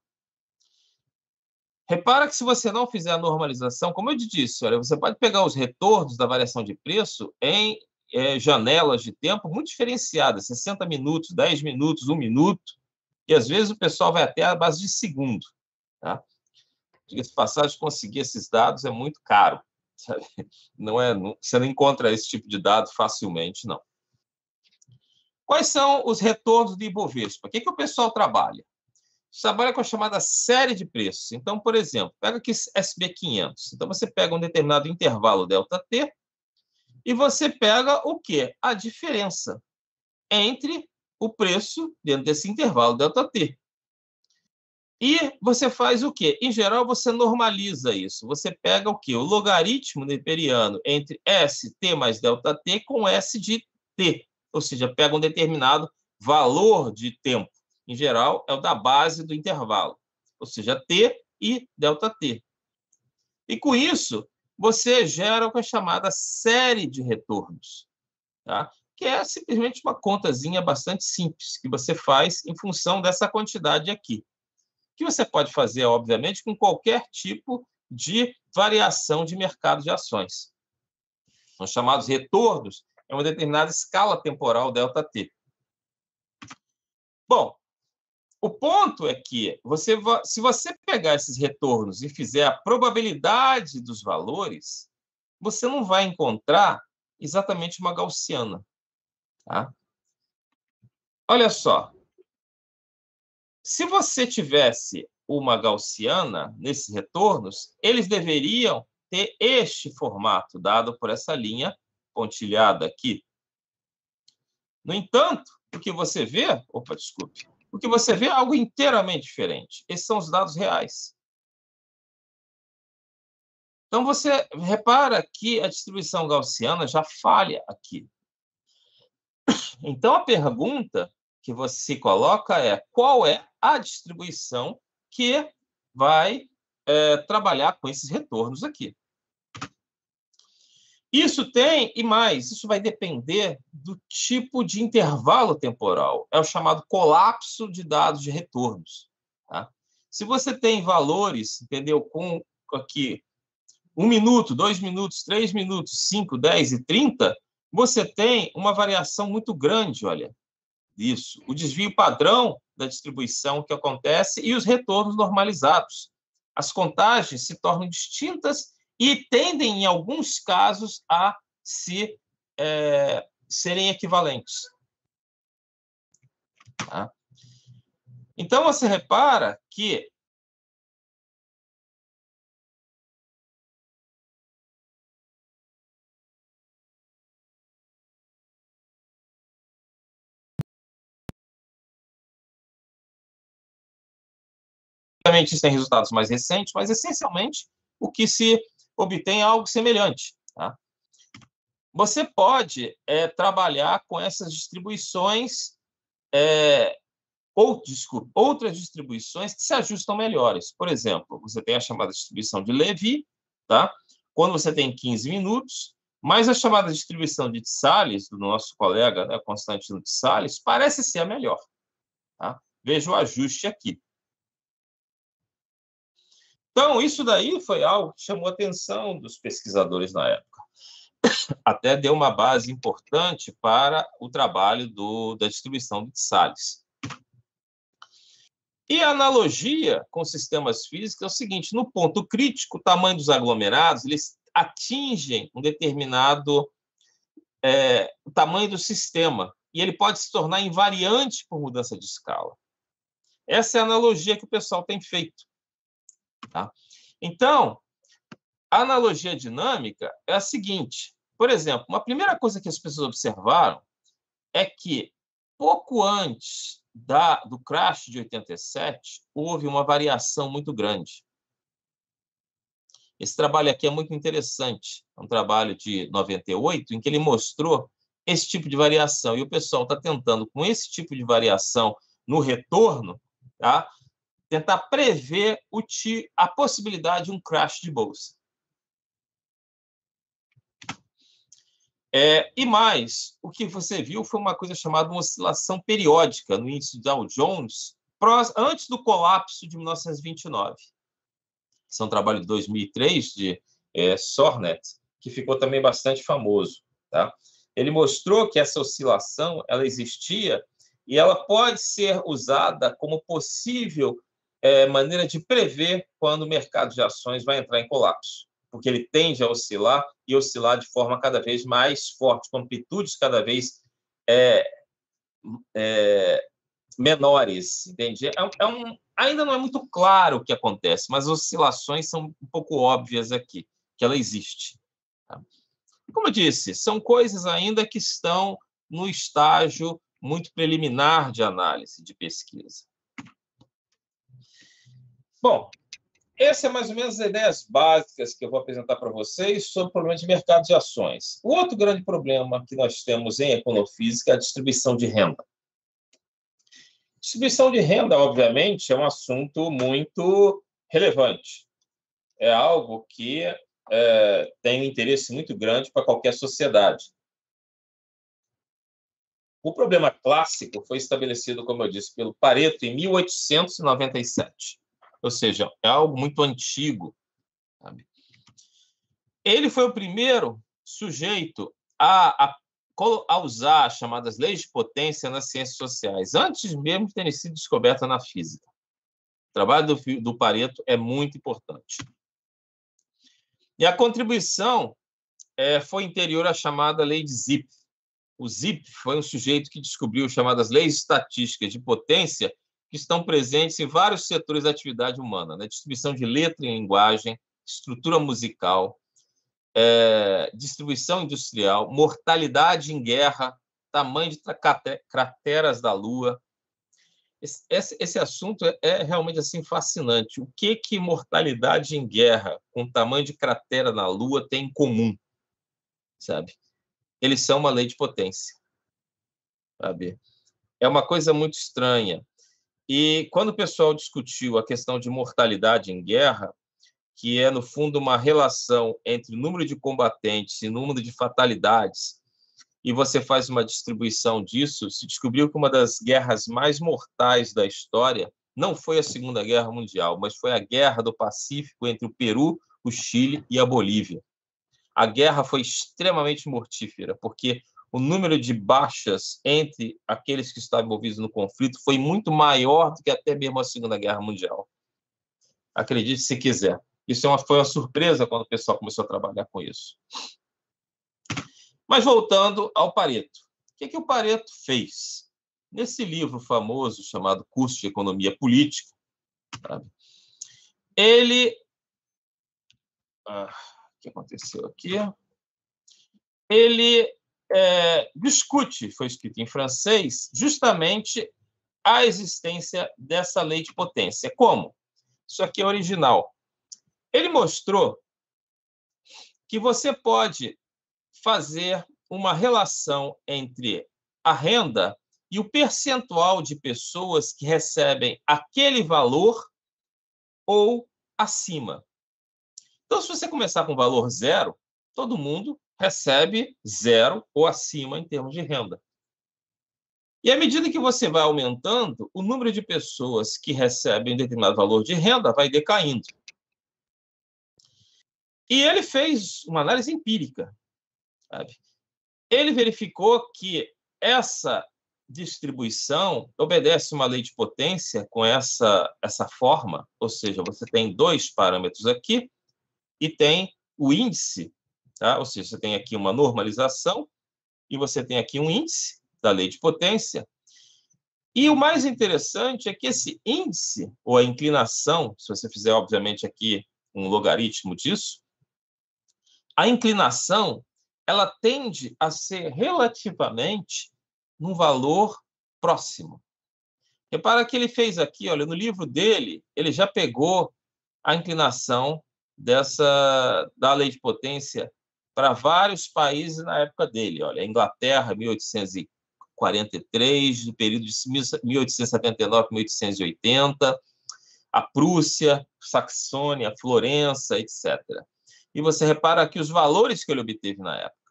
Repara que se você não fizer a normalização, como eu te disse, olha, você pode pegar os retornos da variação de preço em é, janelas de tempo muito diferenciadas, sessenta minutos, dez minutos, um minuto, e às vezes o pessoal vai até a base de segundo. Tá? Diga-se de passagem, conseguir esses dados é muito caro. Sabe? Não é, não, você não encontra esse tipo de dado facilmente, não. Quais são os retornos do Ibovespa? O que, que o pessoal trabalha? Trabalha com a chamada série de preços. Então, por exemplo, pega aqui S B quinhentos. Então, você pega um determinado intervalo delta T e você pega o quê? A diferença entre o preço dentro desse intervalo delta T. E você faz o quê? Em geral, você normaliza isso. Você pega o quê? O logaritmo neperiano entre S T mais delta T com S de T. Ou seja, pega um determinado valor de tempo. Em geral, é o da base do intervalo. Ou seja, T e delta T. E com isso, você gera o que é chamada série de retornos. Tá? que é simplesmente uma contazinha bastante simples, que você faz em função dessa quantidade aqui. Que você pode fazer, obviamente, com qualquer tipo de variação de mercado de ações. Os chamados retornos é uma determinada escala temporal delta T. Bom, o ponto é que, você, se você pegar esses retornos e fizer a probabilidade dos valores, você não vai encontrar exatamente uma gaussiana. Tá? Olha só. Se você tivesse uma gaussiana nesses retornos, eles deveriam ter este formato, dado por essa linha pontilhada aqui. No entanto, o que você vê... Opa, desculpe. O que você vê é algo inteiramente diferente. Esses são os dados reais. Então, você repara que a distribuição gaussiana já falha aqui. Então, a pergunta que você se coloca é: qual é a distribuição que vai é, trabalhar com esses retornos aqui? Isso tem, e mais, isso vai depender do tipo de intervalo temporal. É o chamado colapso de dados de retornos. Tá? Se você tem valores, entendeu, com aqui um minuto, dois minutos, três minutos, cinco, dez e trinta, você tem uma variação muito grande, olha, isso. O desvio padrão da distribuição que acontece e os retornos normalizados. As contagens se tornam distintas e tendem, em alguns casos, a se, é, serem equivalentes. Tá? Então, você repara que obviamente, isso tem resultados mais recentes, mas, essencialmente, o que se obtém é algo semelhante. Tá? Você pode é, trabalhar com essas distribuições, é, ou, desculpa, outras distribuições que se ajustam melhores. Por exemplo, você tem a chamada distribuição de Levy, tá? Quando você tem quinze minutos, mas a chamada distribuição de Tsalles, do nosso colega, né, Constantino Tsalles, parece ser a melhor. Tá? Veja o ajuste aqui. Então, isso daí foi algo que chamou a atenção dos pesquisadores na época. Até deu uma base importante para o trabalho do, da distribuição de Tsalles. E a analogia com sistemas físicos é o seguinte: no ponto crítico, o tamanho dos aglomerados eles atingem um determinado é, o tamanho do sistema, e ele pode se tornar invariante por mudança de escala. Essa é a analogia que o pessoal tem feito. Tá? Então, a analogia dinâmica é a seguinte. Por exemplo, uma primeira coisa que as pessoas observaram é que, pouco antes da, do crash de oitenta e sete, houve uma variação muito grande. Esse trabalho aqui é muito interessante. É um trabalho de noventa e oito, em que ele mostrou esse tipo de variação. E o pessoal está tentando, com esse tipo de variação no retorno, tá? Tentar prever o ti, a possibilidade de um crash de bolsa. É, e mais, o que você viu foi uma coisa chamada uma oscilação periódica no índice Dow Jones antes do colapso de mil novecentos e vinte e nove. Esse é um trabalho de dois mil e três, de é, Sornet, que ficou também bastante famoso. Tá? Ele mostrou que essa oscilação ela existia e ela pode ser usada como possível é, maneira de prever quando o mercado de ações vai entrar em colapso, porque ele tende a oscilar e oscilar de forma cada vez mais forte, com amplitudes cada vez é, é, menores, entende? É, é um, ainda não é muito claro o que acontece, mas as oscilações são um pouco óbvias aqui, que ela existe. Tá? Como eu disse, são coisas ainda que estão no estágio muito preliminar de análise, de pesquisa. Bom, essa é mais ou menos as ideias básicas que eu vou apresentar para vocês sobre o problema de mercado de ações. O outro grande problema que nós temos em econofísica é a distribuição de renda. Distribuição de renda, obviamente, é um assunto muito relevante. É algo que é, tem um interesse muito grande para qualquer sociedade. O problema clássico foi estabelecido, como eu disse, pelo Pareto em mil oitocentos e noventa e sete. Ou seja, é algo muito antigo. Sabe? Ele foi o primeiro sujeito a, a, a usar as chamadas leis de potência nas ciências sociais, antes mesmo de terem sido descobertas na física. O trabalho do, do Pareto é muito importante. E a contribuição é, foi interior à chamada lei de Zipf. O Zipf foi um sujeito que descobriu as chamadas leis estatísticas de potência que estão presentes em vários setores da atividade humana, né? Distribuição de letra em linguagem, estrutura musical, é, distribuição industrial, mortalidade em guerra, tamanho de crateras da Lua. Esse, esse, esse assunto é, é realmente assim fascinante. O que que mortalidade em guerra com tamanho de cratera na Lua tem em comum, sabe? Eles são uma lei de potência, sabe? É uma coisa muito estranha. E quando o pessoal discutiu a questão de mortalidade em guerra, que é, no fundo, uma relação entre o número de combatentes e o número de fatalidades, e você faz uma distribuição disso, se descobriu que uma das guerras mais mortais da história não foi a Segunda Guerra Mundial, mas foi a Guerra do Pacífico entre o Peru, o Chile e a Bolívia. A guerra foi extremamente mortífera, porque o número de baixas entre aqueles que estavam envolvidos no conflito foi muito maior do que até mesmo a Segunda Guerra Mundial. Acredite se quiser. Isso é uma, foi uma surpresa quando o pessoal começou a trabalhar com isso. Mas voltando ao Pareto. O que, que o Pareto fez? Nesse livro famoso chamado Curso de Economia Política, sabe? Ele... Ah, o que aconteceu aqui? Ele é, discute, foi escrito em francês, justamente a existência dessa lei de potência. Como? Isso aqui é original. Ele mostrou que você pode fazer uma relação entre a renda e o percentual de pessoas que recebem aquele valor ou acima. Então, se você começar com valor zero, todo mundo recebe zero ou acima em termos de renda. E à medida que você vai aumentando, o número de pessoas que recebem um determinado valor de renda vai decaindo. E ele fez uma análise empírica, sabe? Ele verificou que essa distribuição obedece uma lei de potência com essa, essa forma, ou seja, você tem dois parâmetros aqui e tem o índice, tá? Ou seja, você tem aqui uma normalização e você tem aqui um índice da lei de potência. E o mais interessante é que esse índice, ou a inclinação, se você fizer, obviamente, aqui um logaritmo disso, a inclinação ela tende a ser relativamente num valor próximo. Repara que ele fez aqui, olha, no livro dele, ele já pegou a inclinação dessa da lei de potência para vários países na época dele. Olha, a Inglaterra, mil oitocentos e quarenta e três, no período de mil oitocentos e setenta e nove a mil oitocentos e oitenta, a Prússia, Saxônia, Florença, etcétera. E você repara aqui os valores que ele obteve na época.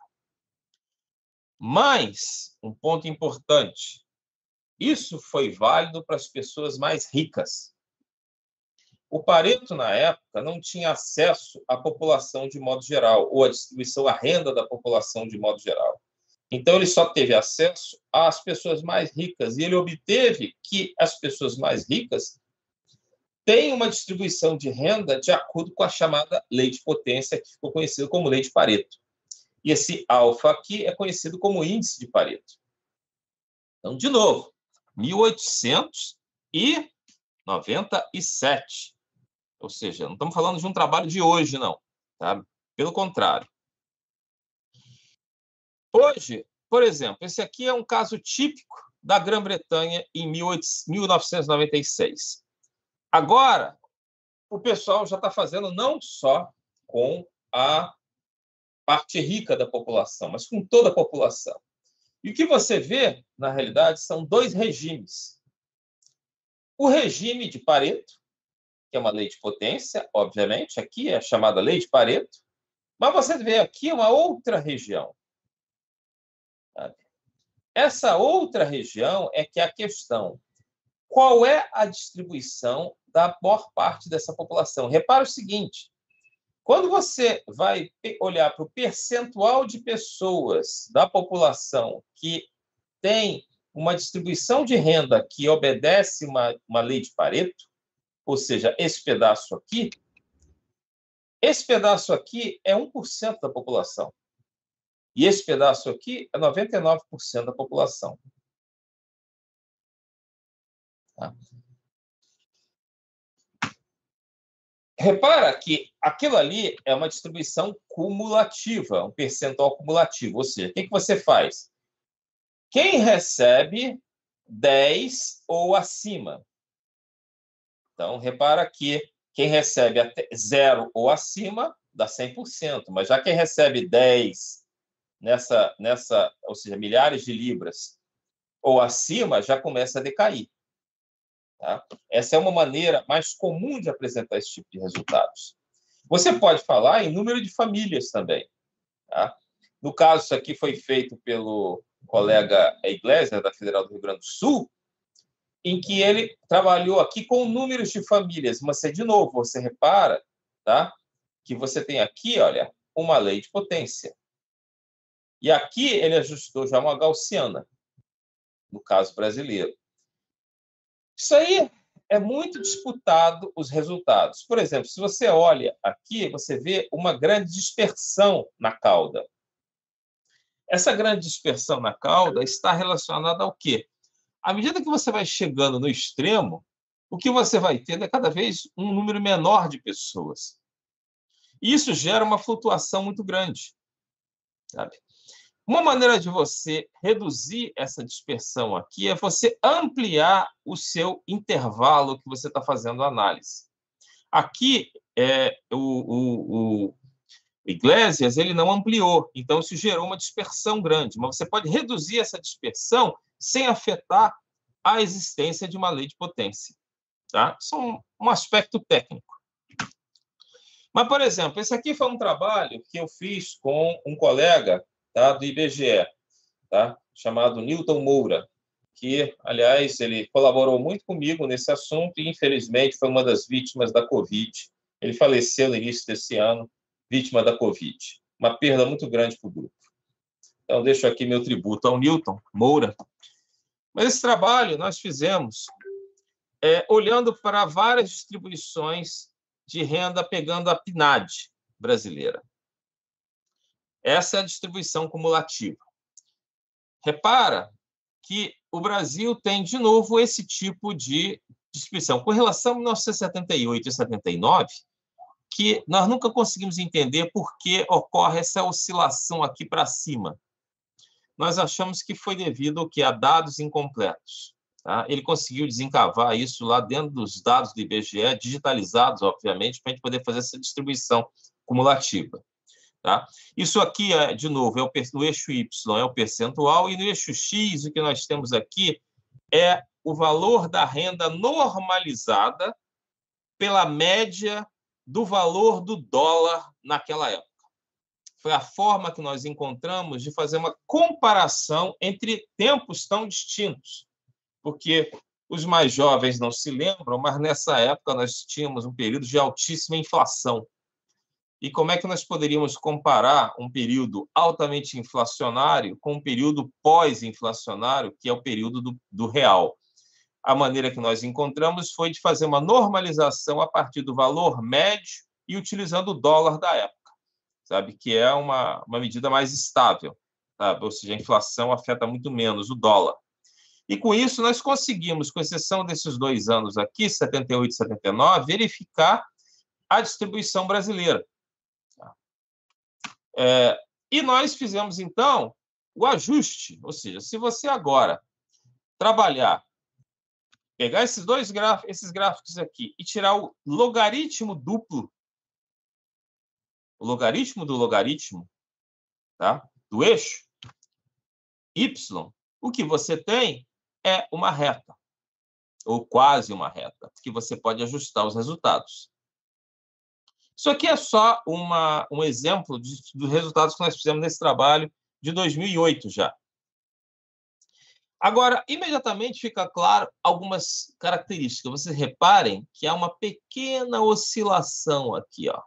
Mas, um ponto importante, isso foi válido para as pessoas mais ricas. O Pareto, na época, não tinha acesso à população de modo geral, ou à distribuição, à renda da população de modo geral. Então, ele só teve acesso às pessoas mais ricas, e ele obteve que as pessoas mais ricas têm uma distribuição de renda de acordo com a chamada lei de potência, que ficou conhecida como lei de Pareto. E esse alfa aqui é conhecido como índice de Pareto. Então, de novo, mil oitocentos e noventa e sete. Ou seja, não estamos falando de um trabalho de hoje, não. Tá? Pelo contrário. Hoje, por exemplo, esse aqui é um caso típico da Grã-Bretanha em mil novecentos e noventa e seis. Agora, o pessoal já está fazendo não só com a parte rica da população, mas com toda a população. E o que você vê, na realidade, são dois regimes. O regime de Pareto, que é uma lei de potência, obviamente, aqui é a chamada lei de Pareto, mas você vê aqui uma outra região. Sabe? Essa outra região é que é a questão. Qual é a distribuição da maior parte dessa população? Repara o seguinte, quando você vai olhar para o percentual de pessoas da população que tem uma distribuição de renda que obedece uma, uma lei de Pareto, ou seja, esse pedaço aqui, esse pedaço aqui é um por cento da população. E esse pedaço aqui é noventa e nove por cento da população. Tá? Repara que aquilo ali é uma distribuição cumulativa, um percentual cumulativo. Ou seja, o que, que você faz? Quem recebe dez ou acima. Então, repara que quem recebe até zero ou acima dá cem por cento, mas já quem recebe dez nessa, nessa, ou seja, milhares de libras ou acima, já começa a decair. Tá? Essa é uma maneira mais comum de apresentar esse tipo de resultados. Você pode falar em número de famílias também. Tá? No caso, isso aqui foi feito pelo colega Iglesias, da Federal do Rio Grande do Sul, em que ele trabalhou aqui com números de famílias. Mas, de novo, você repara, tá, que você tem aqui, olha, uma lei de potência. E aqui ele ajustou já uma gaussiana, no caso brasileiro. Isso aí é muito disputado, os resultados. Por exemplo, se você olha aqui, você vê uma grande dispersão na cauda. Essa grande dispersão na cauda está relacionada ao quê? À medida que você vai chegando no extremo, o que você vai ter é cada vez um número menor de pessoas. E isso gera uma flutuação muito grande. Sabe? Uma maneira de você reduzir essa dispersão aqui é você ampliar o seu intervalo que você está fazendo a análise. Aqui, é, o, o, o Iglesias ele não ampliou, então isso gerou uma dispersão grande. Mas você pode reduzir essa dispersão sem afetar a existência de uma lei de potência. Tá? Isso é um, um aspecto técnico. Mas, por exemplo, esse aqui foi um trabalho que eu fiz com um colega, tá, do I B G E, tá, chamado Newton Moura, que, aliás, ele colaborou muito comigo nesse assunto e, infelizmente, foi uma das vítimas da Covid. Ele faleceu no início desse ano, vítima da Covid. Uma perda muito grande para o grupo. Então, deixo aqui meu tributo ao Newton Moura. Mas esse trabalho nós fizemos é, olhando para várias distribuições de renda, pegando a P N A D brasileira. Essa é a distribuição cumulativa. Repara que o Brasil tem, de novo, esse tipo de distribuição. Com relação a mil novecentos e setenta e oito e setenta e nove, que nós nunca conseguimos entender por que ocorre essa oscilação aqui para cima. Nós achamos que foi devido ao que? A dados incompletos. Tá? Ele conseguiu desencavar isso lá dentro dos dados do I B G E, digitalizados, obviamente, para a gente poder fazer essa distribuição cumulativa. Tá? Isso aqui, é, de novo, é o, no eixo Y é o percentual, e no eixo X, o que nós temos aqui é o valor da renda normalizada pela média do valor do dólar naquela época. Foi a forma que nós encontramos de fazer uma comparação entre tempos tão distintos, porque os mais jovens não se lembram, mas nessa época nós tínhamos um período de altíssima inflação. E como é que nós poderíamos comparar um período altamente inflacionário com um período pós-inflacionário, que é o período do, do real? A maneira que nós encontramos foi de fazer uma normalização a partir do valor médio e utilizando o dólar da época, sabe? Que é uma, uma medida mais estável, sabe? Ou seja, a inflação afeta muito menos o dólar. E com isso nós conseguimos, com exceção desses dois anos aqui, setenta e oito e setenta e nove, verificar a distribuição brasileira. É, e nós fizemos, então, o ajuste, ou seja, se você agora trabalhar, pegar esses dois gráficos, esses gráficos aqui e tirar o logaritmo duplo, o logaritmo do logaritmo, tá? Do eixo Y, o que você tem é uma reta, ou quase uma reta, que você pode ajustar os resultados. Isso aqui é só uma, um exemplo de, dos resultados que nós fizemos nesse trabalho de dois mil e oito já. Agora, imediatamente fica claro algumas características. Vocês reparem que há uma pequena oscilação aqui, ó.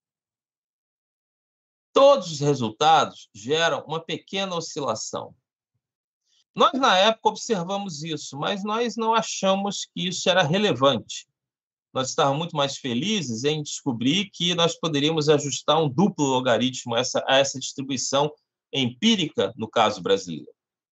Todos os resultados geram uma pequena oscilação. Nós, na época, observamos isso, mas nós não achamos que isso era relevante. Nós estávamos muito mais felizes em descobrir que nós poderíamos ajustar um duplo logaritmo a essa, a essa distribuição empírica, no caso brasileiro.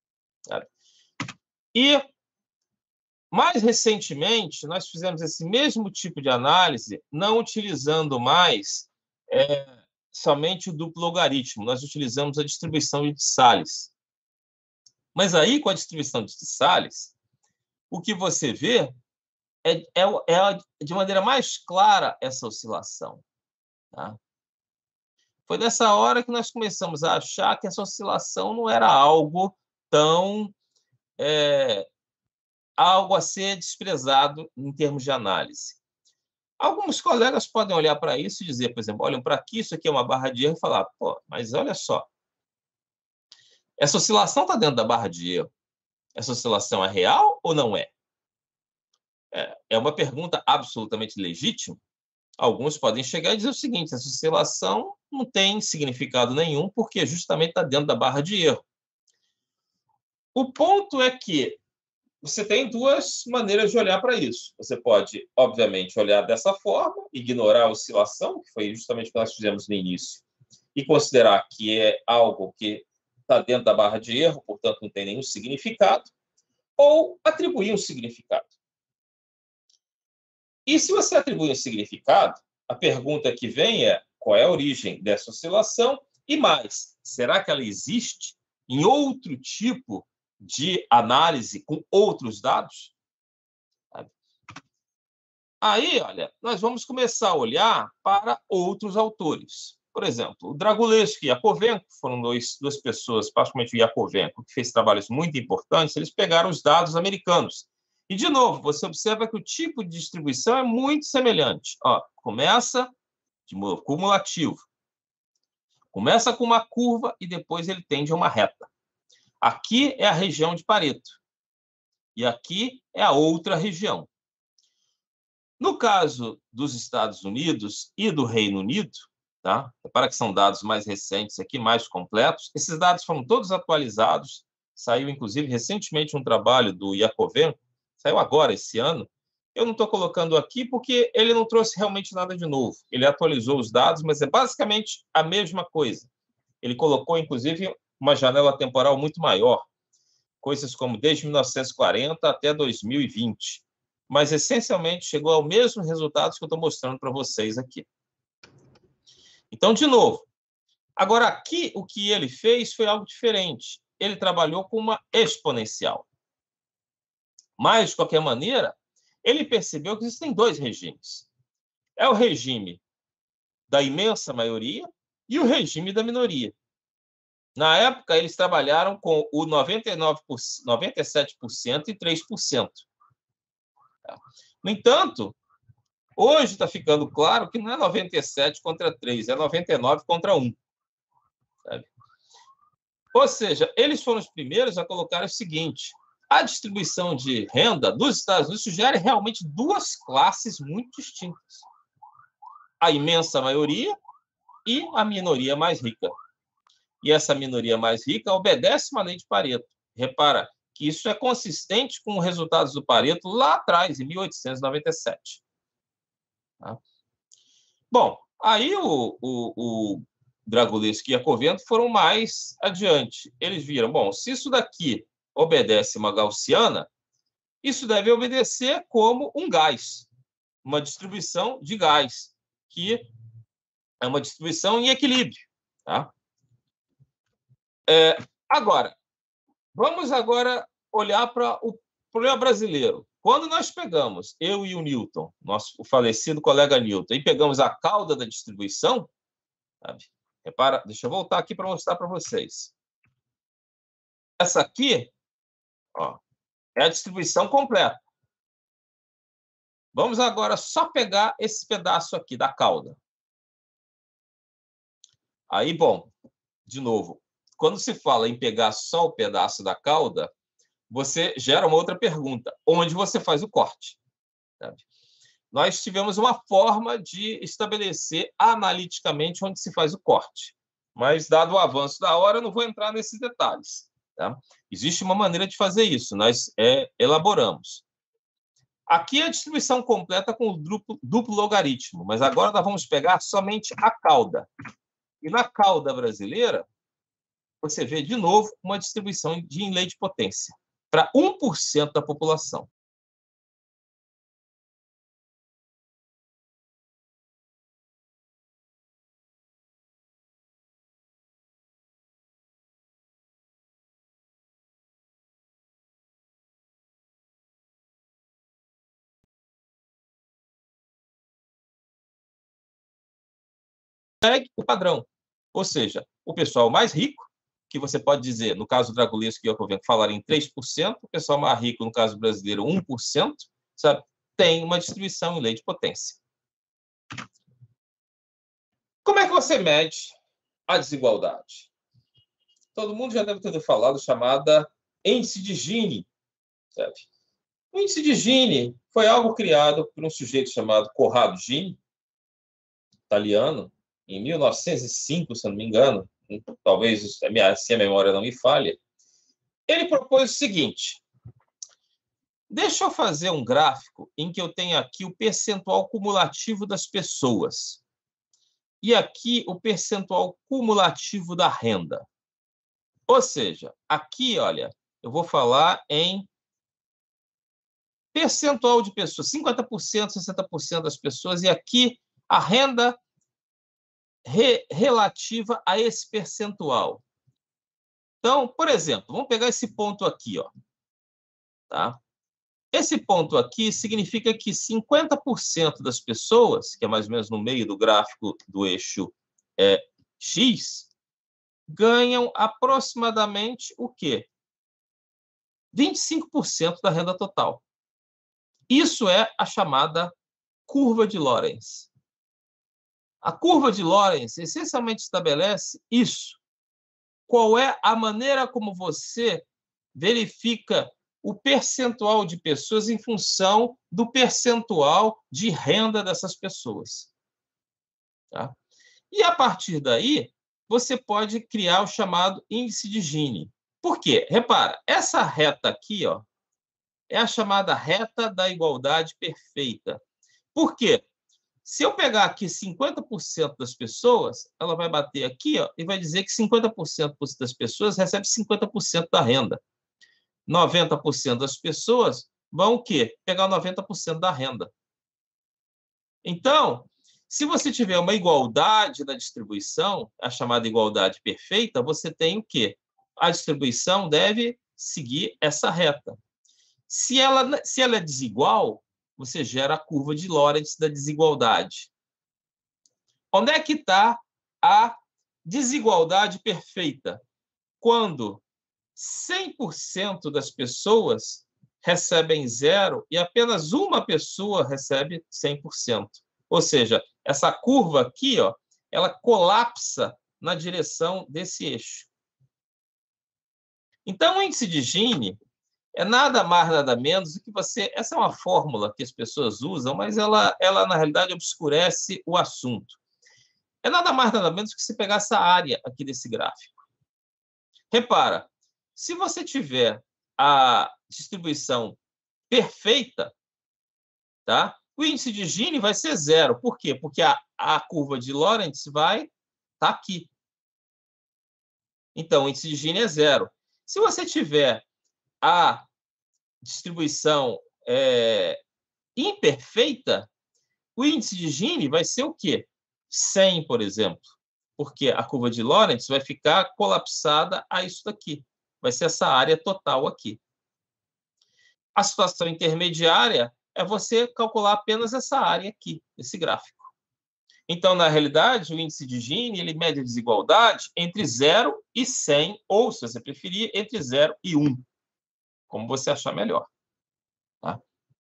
E, mais recentemente, nós fizemos esse mesmo tipo de análise, não utilizando mais é, somente o duplo logaritmo, nós utilizamos a distribuição de Salles. Mas aí, com a distribuição de Salles, o que você vê é, é, é de maneira mais clara essa oscilação. Tá? Foi nessa hora que nós começamos a achar que essa oscilação não era algo tão... É, algo a ser desprezado em termos de análise. Alguns colegas podem olhar para isso e dizer, por exemplo, olham para aqui, isso aqui é uma barra de erro, e falar, pô, mas olha só, essa oscilação está dentro da barra de erro. Essa oscilação é real ou não é? É uma pergunta absolutamente legítima. Alguns podem chegar e dizer o seguinte, essa oscilação não tem significado nenhum, porque justamente está dentro da barra de erro. O ponto é que você tem duas maneiras de olhar para isso. Você pode, obviamente, olhar dessa forma, ignorar a oscilação, que foi justamente o que nós fizemos no início, e considerar que é algo que está dentro da barra de erro, portanto, não tem nenhum significado, ou atribuir um significado. E se você atribui um significado, a pergunta que vem é qual é a origem dessa oscilação e mais, será que ela existe em outro tipo de análise com outros dados? Aí, olha, nós vamos começar a olhar para outros autores. Por exemplo, o Dragulevsky e Yakovenko foram dois, duas pessoas, particularmente o Yakovenko, que fez trabalhos muito importantes, eles pegaram os dados americanos. E, de novo, você observa que o tipo de distribuição é muito semelhante. Ó, começa, de novo, cumulativo. Começa com uma curva e depois ele tende a uma reta. Aqui é a região de Pareto. E aqui é a outra região. No caso dos Estados Unidos e do Reino Unido, tá? Repara que são dados mais recentes aqui, mais completos. Esses dados foram todos atualizados. Saiu, inclusive, recentemente um trabalho do Yakovenko, saiu agora, esse ano. Eu não estou colocando aqui porque ele não trouxe realmente nada de novo. Ele atualizou os dados, mas é basicamente a mesma coisa. Ele colocou, inclusive, uma janela temporal muito maior, coisas como desde mil novecentos e quarenta até dois mil e vinte. Mas, essencialmente, chegou ao mesmo resultado que eu estou mostrando para vocês aqui. Então, de novo, agora aqui o que ele fez foi algo diferente. Ele trabalhou com uma exponencial. Mas, de qualquer maneira, ele percebeu que existem dois regimes. É o regime da imensa maioria e o regime da minoria. Na época, eles trabalharam com o noventa e nove por cento, noventa e sete por cento e três por cento. No entanto, hoje está ficando claro que não é noventa e sete contra três, é noventa e nove contra um. Sabe? Ou seja, eles foram os primeiros a colocar o seguinte: a distribuição de renda dos Estados Unidos sugere realmente duas classes muito distintas. A imensa maioria e a minoria mais rica. E essa minoria mais rica obedece uma lei de Pareto. Repara que isso é consistente com os resultados do Pareto lá atrás, em mil oitocentos e noventa e sete. Tá? Bom, aí o, o, o Dragulevsky e Yakovenko foram mais adiante. Eles viram, bom, se isso daqui obedece uma gaussiana, isso deve obedecer como um gás, uma distribuição de gás, que é uma distribuição em equilíbrio. Tá? É, agora, vamos agora olhar para o problema brasileiro. Quando nós pegamos, eu e o Newton, nosso, o falecido colega Newton, e pegamos a cauda da distribuição, sabe? Repara, deixa eu voltar aqui para mostrar para vocês. Essa aqui, ó, é a distribuição completa. Vamos agora só pegar esse pedaço aqui da cauda. Aí, bom, de novo, quando se fala em pegar só o pedaço da cauda, você gera uma outra pergunta. Onde você faz o corte? Sabe? Nós tivemos uma forma de estabelecer analiticamente onde se faz o corte. Mas, dado o avanço da hora, eu não vou entrar nesses detalhes. Tá? Existe uma maneira de fazer isso, nós é, elaboramos. Aqui é a distribuição completa com o duplo, duplo logaritmo, mas agora nós vamos pegar somente a cauda. E na cauda brasileira, você vê de novo uma distribuição de em lei de potência para um por cento da população. Segue o padrão. Ou seja, o pessoal mais rico, que você pode dizer, no caso dragulesco que eu venho falar em três por cento, o pessoal mais rico, no caso brasileiro, um por cento, sabe, tem uma distribuição em lei de potência. Como é que você mede a desigualdade? Todo mundo já deve ter falado chamada índice de Gini. Sabe? O índice de Gini foi algo criado por um sujeito chamado Corrado Gini, italiano, em mil novecentos e cinco, se eu não me engano, talvez se a memória não me falhe. Ele propôs o seguinte: deixa eu fazer um gráfico em que eu tenho aqui o percentual cumulativo das pessoas e aqui o percentual cumulativo da renda. Ou seja, aqui, olha, eu vou falar em percentual de pessoas, cinquenta por cento, sessenta por cento das pessoas, e aqui a renda re relativa a esse percentual. Então, por exemplo, vamos pegar esse ponto aqui, ó. Tá? Esse ponto aqui significa que cinquenta por cento das pessoas, que é mais ou menos no meio do gráfico do eixo é, X, ganham aproximadamente o quê? vinte e cinco por cento da renda total. Isso é a chamada curva de Lorenz. A curva de Lorenz essencialmente estabelece isso. Qual é a maneira como você verifica o percentual de pessoas em função do percentual de renda dessas pessoas. Tá? E, a partir daí, você pode criar o chamado índice de Gini. Por quê? Repara, essa reta aqui, ó, é a chamada reta da igualdade perfeita. Por quê? Se eu pegar aqui cinquenta por cento das pessoas, ela vai bater aqui, ó, e vai dizer que cinquenta por cento das pessoas recebem cinquenta por cento da renda. noventa por cento das pessoas vão o quê? Pegar noventa por cento da renda. Então, se você tiver uma igualdade na distribuição, a chamada igualdade perfeita, você tem o quê? A distribuição deve seguir essa reta. Se ela, se ela é desigual, você gera a curva de Lorenz da desigualdade. Onde é que está a desigualdade perfeita? Quando cem por cento das pessoas recebem zero e apenas uma pessoa recebe cem por cento. Ou seja, essa curva aqui, ó, ela colapsa na direção desse eixo. Então, o índice de Gini é nada mais, nada menos do que você... Essa é uma fórmula que as pessoas usam, mas ela, ela na realidade, obscurece o assunto. É nada mais, nada menos do que você pegar essa área aqui desse gráfico. Repara, se você tiver a distribuição perfeita, tá? O índice de Gini vai ser zero. Por quê? Porque a, a curva de Lorenz vai estar tá aqui. Então, o índice de Gini é zero. Se você tiver a distribuição é, imperfeita, o índice de Gini vai ser o quê? cem, por exemplo. Porque a curva de Lorenz vai ficar colapsada a isso daqui. Vai ser essa área total aqui. A situação intermediária é você calcular apenas essa área aqui, esse gráfico. Então, na realidade, o índice de Gini ele mede a desigualdade entre zero e cem, ou, se você preferir, entre zero e um, como você achar melhor. Tá?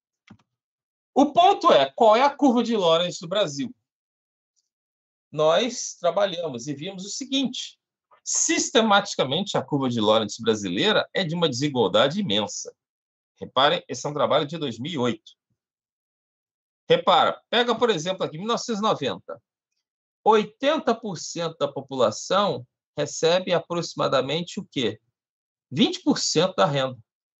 O ponto é, qual é a curva de Lorenz do Brasil? Nós trabalhamos e vimos o seguinte: Sistematicamente, a curva de Lorenz brasileira é de uma desigualdade imensa. Reparem, esse é um trabalho de dois mil e oito. Repara, pega, por exemplo, aqui, mil novecentos e noventa. oitenta por cento da população recebe aproximadamente o quê? vinte por cento da renda.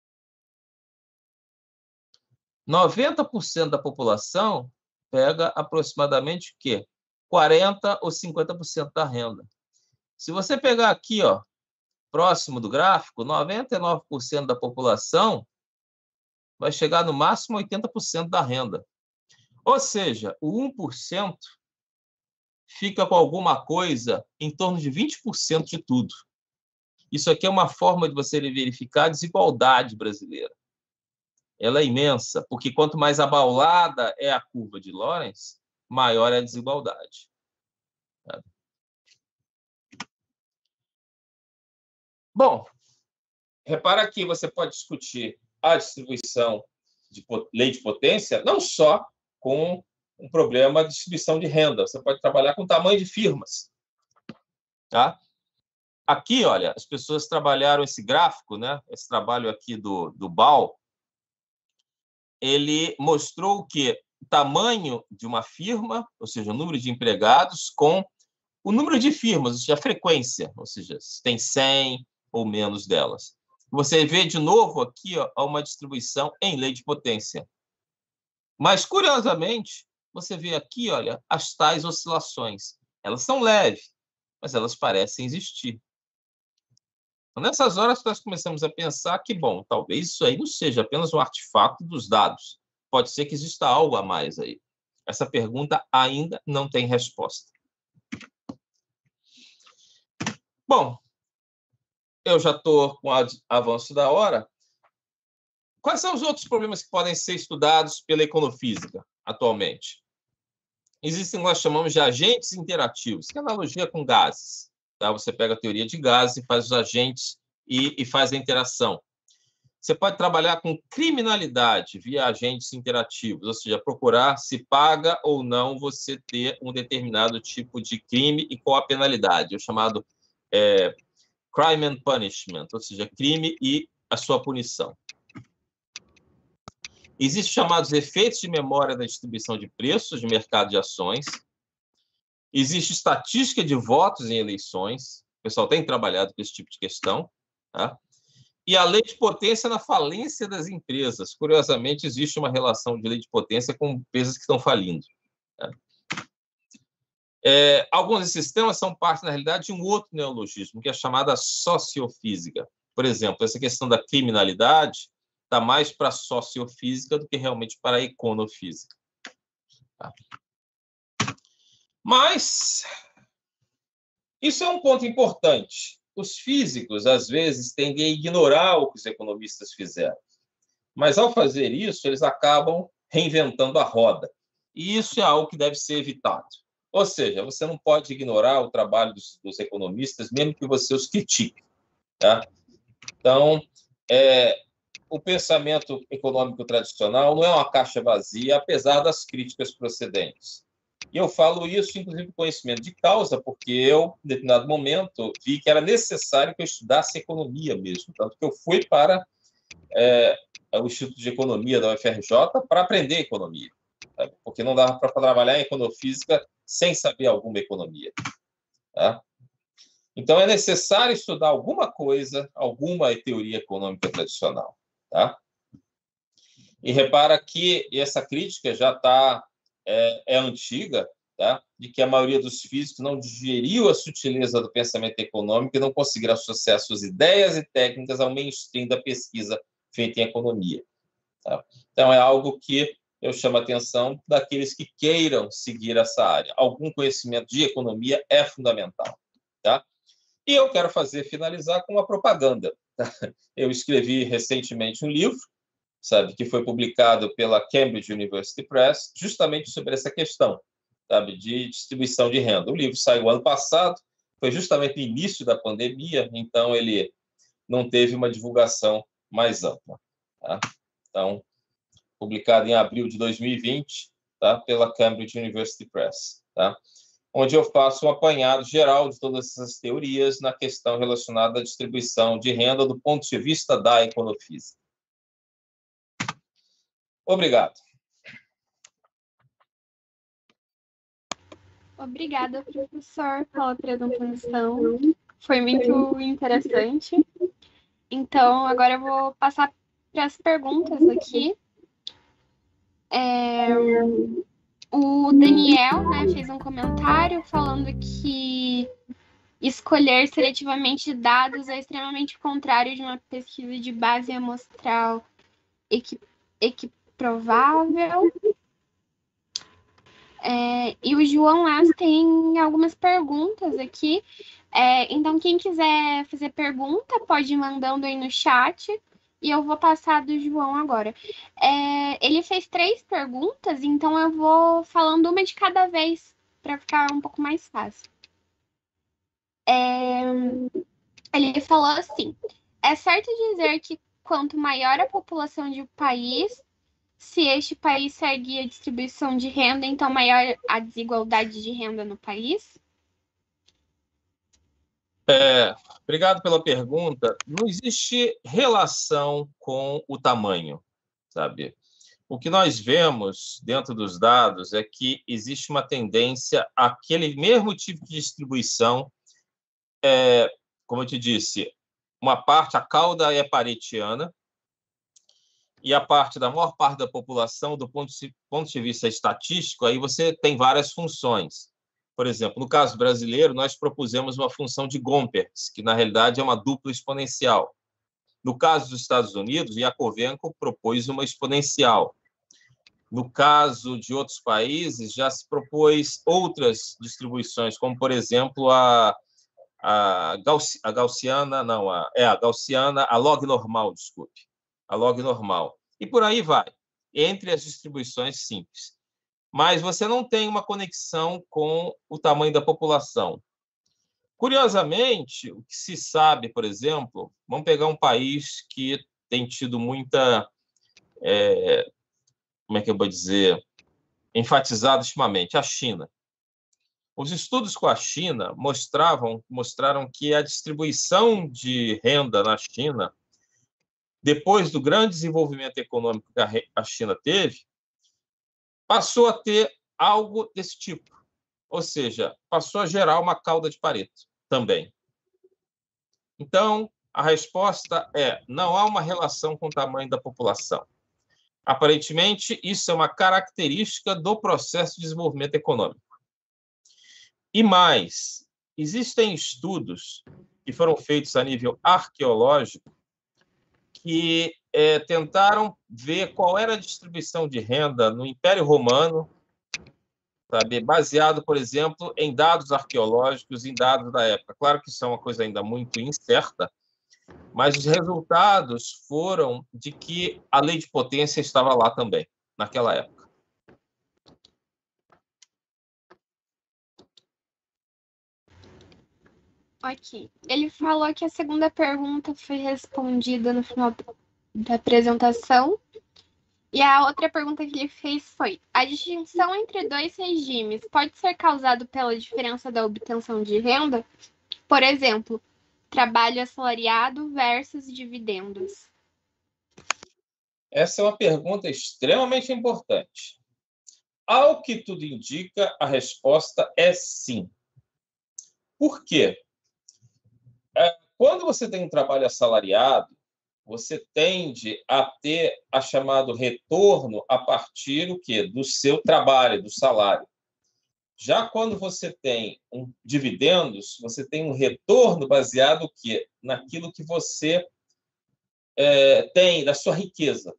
noventa por cento da população pega aproximadamente o quê? quarenta ou cinquenta por cento da renda. Se você pegar aqui, ó, próximo do gráfico, noventa e nove por cento da população vai chegar no máximo oitenta por cento da renda. Ou seja, o um por cento fica com alguma coisa em torno de vinte por cento de tudo. Isso aqui é uma forma de você verificar a desigualdade brasileira. Ela é imensa, porque quanto mais abaulada é a curva de Lorenz, maior é a desigualdade. Bom, repara aqui, você pode discutir a distribuição de lei de potência não só com um problema de distribuição de renda, você pode trabalhar com tamanho de firmas. Tá? Aqui, olha, as pessoas trabalharam esse gráfico, né? Esse trabalho aqui do, do Ball, ele mostrou o quê? O tamanho de uma firma, ou seja, o número de empregados, com o número de firmas, ou seja, a frequência, ou seja, se tem cem ou menos delas. Você vê de novo aqui ó, uma distribuição em lei de potência. Mas, curiosamente, você vê aqui, olha, as tais oscilações. Elas são leves, mas elas parecem existir. Então, nessas horas, nós começamos a pensar que, bom, talvez isso aí não seja apenas um artefato dos dados. Pode ser que exista algo a mais aí. Essa pergunta ainda não tem resposta. Bom, eu já estou com o avanço da hora. Quais são os outros problemas que podem ser estudados pela econofísica atualmente? Existem o que nós chamamos de agentes interativos, que é analogia com gases. Tá? Você pega a teoria de gases e faz os agentes e, e faz a interação. Você pode trabalhar com criminalidade via agentes interativos, ou seja, procurar se paga ou não você ter um determinado tipo de crime e qual a penalidade, o chamado é, crime and punishment, ou seja, crime e a sua punição. Existem chamados efeitos de memória da distribuição de preços de mercado de ações. Existe estatística de votos em eleições. O pessoal tem trabalhado com esse tipo de questão. Tá? E a lei de potência na falência das empresas. Curiosamente, existe uma relação de lei de potência com empresas que estão falindo. Tá? É, alguns desses sistemas são parte, na realidade, de um outro neologismo, que é chamada sociofísica. Por exemplo, essa questão da criminalidade está mais para a sociofísica do que realmente para a econofísica. Tá? Mas isso é um ponto importante. Os físicos, às vezes, tendem a ignorar o que os economistas fizeram. Mas, ao fazer isso, eles acabam reinventando a roda. E isso é algo que deve ser evitado. Ou seja, você não pode ignorar o trabalho dos, dos economistas, mesmo que você os critique. Tá? Então, é, o pensamento econômico tradicional não é uma caixa vazia, apesar das críticas procedentes. E eu falo isso, inclusive, com conhecimento de causa, porque eu, em determinado momento, vi que era necessário que eu estudasse economia mesmo. Tanto que eu fui para é, o Instituto de Economia da U F R J para aprender economia. Sabe? Porque não dava para trabalhar em econofísica sem saber alguma economia. Tá? Então, é necessário estudar alguma coisa, alguma teoria econômica tradicional. Tá? E repara que essa crítica já está é, é antiga, tá? De que a maioria dos físicos não digeriu a sutileza do pensamento econômico e não conseguiram associar suas ideias e técnicas ao mainstream da pesquisa feita em economia. Tá? Então, é algo que eu chamo a atenção daqueles que queiram seguir essa área. Algum conhecimento de economia é fundamental. Tá? E eu quero fazer, finalizar com uma propaganda. Tá? Eu escrevi recentemente um livro, sabe, que foi publicado pela Cambridge University Press, justamente sobre essa questão, sabe, de distribuição de renda. O livro saiu ano passado, foi justamente no início da pandemia, então ele não teve uma divulgação mais ampla. Tá? Então, publicado em abril de dois mil e vinte, tá, pela Cambridge University Press. Tá? onde eu faço um apanhado geral de todas essas teorias na questão relacionada à distribuição de renda do ponto de vista da econofísica. Obrigado. Obrigada, professor, pela apresentação. Foi muito interessante. Então, agora eu vou passar para as perguntas aqui. É, o Daniel, né, fez um comentário falando que escolher seletivamente dados é extremamente contrário de uma pesquisa de base amostral equi equiprovável. É, e o João Las tem algumas perguntas aqui. É, então, quem quiser fazer pergunta, pode ir mandando aí no chat. E eu vou passar do João agora. É, ele fez três perguntas, então eu vou falando uma de cada vez, para ficar um pouco mais fácil. É, ele falou assim: é certo dizer que quanto maior a população de um país, se este país segue a distribuição de renda, então maior a desigualdade de renda no país? É, obrigado pela pergunta. Não existe relação com o tamanho, sabe? O que nós vemos dentro dos dados é que existe uma tendência àquele mesmo tipo de distribuição, é, como eu te disse, uma parte, a cauda é paretiana, e a parte da maior parte da população, do ponto de, ponto de vista estatístico, aí você tem várias funções. Por exemplo, no caso brasileiro, nós propusemos uma função de Gompertz, que, na realidade, é uma dupla exponencial. No caso dos Estados Unidos, Yakovenko propôs uma exponencial. No caso de outros países, já se propôs outras distribuições, como, por exemplo, a, a, Gauss, a gaussiana, não, a, é a gaussiana, a log normal, desculpe, a log normal. E por aí vai, entre as distribuições simples. Mas você não tem uma conexão com o tamanho da população. Curiosamente, o que se sabe, por exemplo, vamos pegar um país que tem tido muita, é, como é que eu vou dizer, enfatizado ultimamente, a China. Os estudos com a China mostravam, mostraram que a distribuição de renda na China, depois do grande desenvolvimento econômico que a China teve, passou a ter algo desse tipo. Ou seja, passou a gerar uma cauda de Pareto também. Então, a resposta é: não há uma relação com o tamanho da população. Aparentemente, isso é uma característica do processo de desenvolvimento econômico. E mais, existem estudos que foram feitos a nível arqueológico que é, tentaram ver qual era a distribuição de renda no Império Romano, sabe, baseado, por exemplo, em dados arqueológicos, em dados da época. Claro que isso é uma coisa ainda muito incerta, mas os resultados foram de que a lei de potência estava lá também, naquela época. Ok. Ele falou que a segunda pergunta foi respondida no final da apresentação. E a outra pergunta que ele fez foi: a distinção entre dois regimes pode ser causada pela diferença da obtenção de renda? Por exemplo, trabalho assalariado versus dividendos. Essa é uma pergunta extremamente importante. Ao que tudo indica, a resposta é sim. Por quê? Quando você tem um trabalho assalariado, você tende a ter a chamado retorno a partir do quê? Do seu trabalho, do salário. Já quando você tem um dividendos, você tem um retorno baseado o quê? Naquilo que você é, tem, da sua riqueza.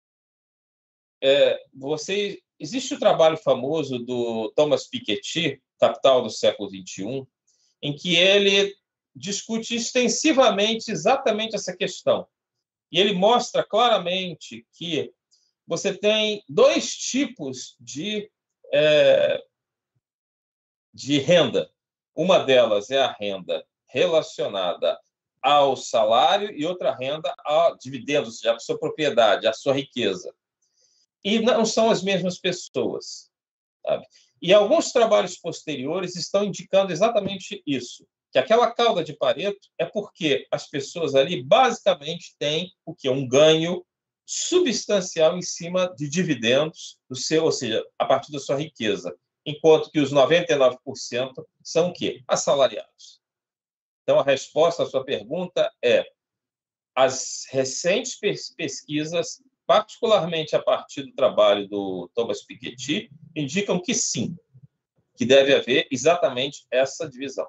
É, você, existe o trabalho famoso do Thomas Piketty, Capital do século vinte e um, em que ele discute extensivamente exatamente essa questão. E ele mostra claramente que você tem dois tipos de, é, de renda. Uma delas é a renda relacionada ao salário e outra renda a dividendos, ou seja, a sua propriedade, a sua riqueza. E não são as mesmas pessoas, sabe? E alguns trabalhos posteriores estão indicando exatamente isso, que aquela cauda de Pareto é porque as pessoas ali basicamente têm o que? Um ganho substancial em cima de dividendos do seu, ou seja, a partir da sua riqueza, enquanto que os noventa e nove por cento são o quê? Assalariados. Então, a resposta à sua pergunta é: as recentes pesquisas, particularmente a partir do trabalho do Thomas Piketty, indicam que sim, que deve haver exatamente essa divisão.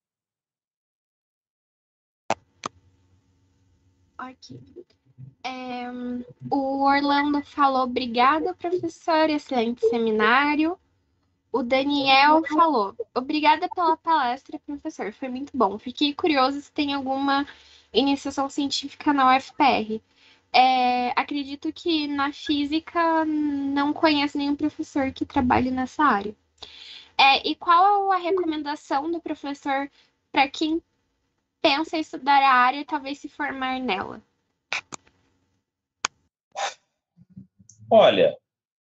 Ok. É, o Orlando falou, obrigada, professor, excelente seminário. O Daniel falou, obrigada pela palestra, professor, foi muito bom. Fiquei curioso se tem alguma iniciação científica na U F P R. É, acredito que na física não conheço nenhum professor que trabalhe nessa área. É, e qual a recomendação do professor para quem pensa em estudar a área e talvez se formar nela? Olha,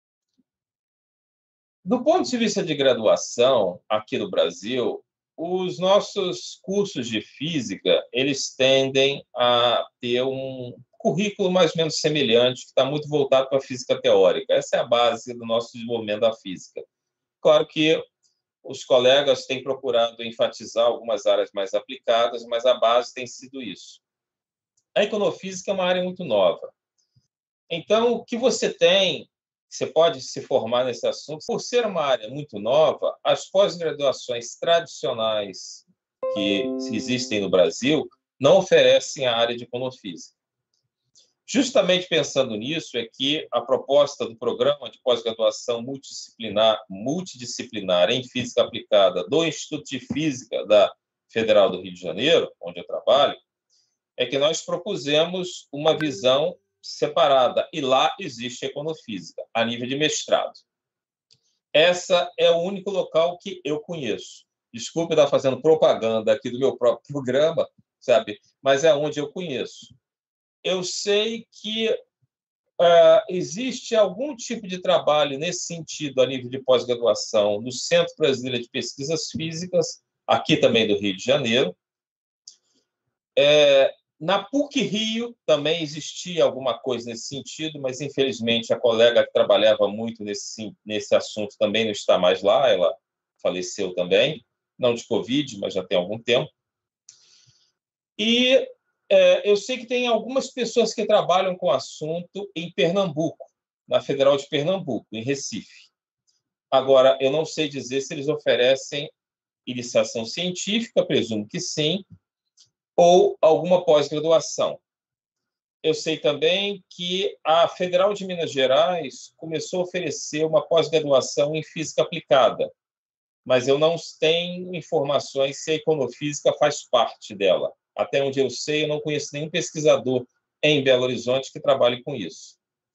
do ponto de vista de graduação aqui no Brasil, os nossos cursos de física, eles tendem a ter um currículo mais ou menos semelhante, que está muito voltado para a física teórica. Essa é a base do nosso desenvolvimento da física. Claro que os colegas têm procurado enfatizar algumas áreas mais aplicadas, mas a base tem sido isso. A econofísica é uma área muito nova. Então, o que você tem, você pode se formar nesse assunto, por ser uma área muito nova, as pós-graduações tradicionais que existem no Brasil não oferecem a área de econofísica. Justamente pensando nisso é que a proposta do programa de pós-graduação multidisciplinar, multidisciplinar em Física Aplicada do Instituto de Física da Federal do Rio de Janeiro, onde eu trabalho, é que nós propusemos uma visão separada, e lá existe econofísica, a nível de mestrado. Essa é o único local que eu conheço. Desculpe estar fazendo propaganda aqui do meu próprio programa, sabe? Mas é onde eu conheço. Eu sei que uh, existe algum tipo de trabalho nesse sentido a nível de pós-graduação no Centro Brasileiro de Pesquisas Físicas, aqui também do Rio de Janeiro. É, na PUC Rio também existia alguma coisa nesse sentido, mas, infelizmente, a colega que trabalhava muito nesse, nesse assunto também não está mais lá, ela faleceu também, não de Covid, mas já tem algum tempo. E é, eu sei que tem algumas pessoas que trabalham com o assunto em Pernambuco, na Federal de Pernambuco, em Recife. Agora, eu não sei dizer se eles oferecem iniciação científica, presumo que sim, ou alguma pós-graduação. Eu sei também que a Federal de Minas Gerais começou a oferecer uma pós-graduação em Física Aplicada, mas eu não tenho informações se a econofísica faz parte dela. Até onde eu sei, eu não conheço nenhum pesquisador em Belo Horizonte que trabalhe com isso.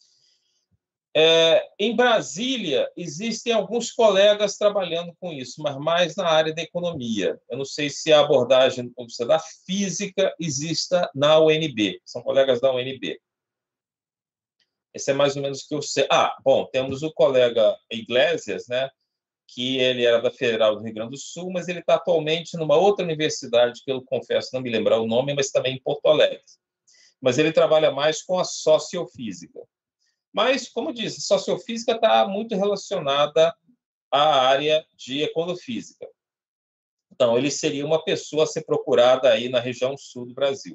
É, em Brasília, existem alguns colegas trabalhando com isso, mas mais na área da economia. Eu não sei se a abordagem da física exista na U N B. São colegas da U N B. Esse é mais ou menos o que eu sei. Ah, bom, temos o colega Iglesias, né, que ele era da Federal do Rio Grande do Sul, mas ele está atualmente numa outra universidade, que eu confesso não me lembrar o nome, mas também em Porto Alegre. Mas ele trabalha mais com a sociofísica. Mas, como eu disse, a sociofísica está muito relacionada à área de econofísica. Então, ele seria uma pessoa a ser procurada aí na região sul do Brasil.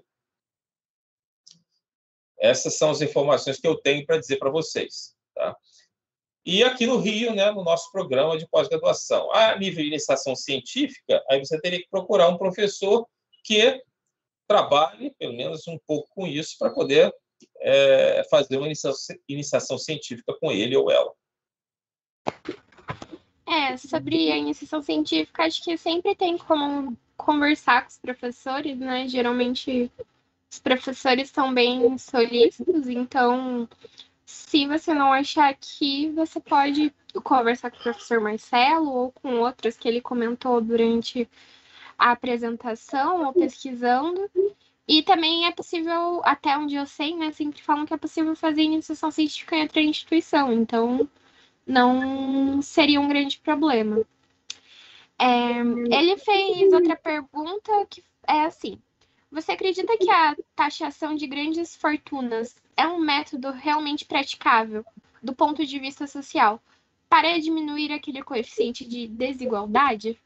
Essas são as informações que eu tenho para dizer para vocês. Tá? E aqui no Rio, né, no nosso programa de pós-graduação, a nível de iniciação científica, aí você teria que procurar um professor que trabalhe, pelo menos um pouco com isso, para poder é, fazer uma iniciação, iniciação científica com ele ou ela. É, sobre a iniciação científica, acho que sempre tem como conversar com os professores, né? Geralmente, os professores são bem solícitos, então, se você não achar aqui, você pode conversar com o professor Marcelo ou com outros que ele comentou durante a apresentação ou pesquisando. E também é possível, até onde eu sei, né? Sempre falam que é possível fazer iniciação científica em outra instituição. Então, não seria um grande problema. É, ele fez outra pergunta que é assim: você acredita que a taxação de grandes fortunas é um método realmente praticável do ponto de vista social para diminuir aquele coeficiente de desigualdade?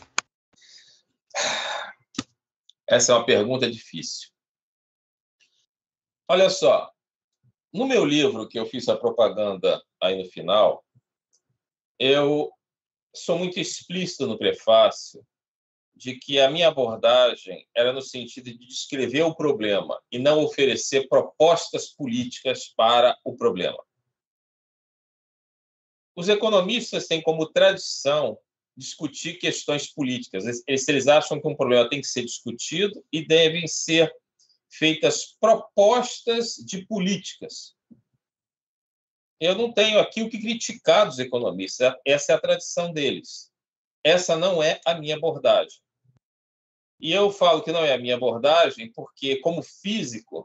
Essa é uma pergunta difícil. Olha só, no meu livro, que eu fiz a propaganda aí no final, eu sou muito explícito no prefácio de que a minha abordagem era no sentido de descrever o problema e não oferecer propostas políticas para o problema. Os economistas têm como tradição discutir questões políticas. Eles, eles acham que um problema tem que ser discutido e devem ser feitas propostas de políticas. Eu não tenho aqui o que criticar dos economistas. Essa é a tradição deles. Essa não é a minha abordagem. E eu falo que não é a minha abordagem porque, como físico,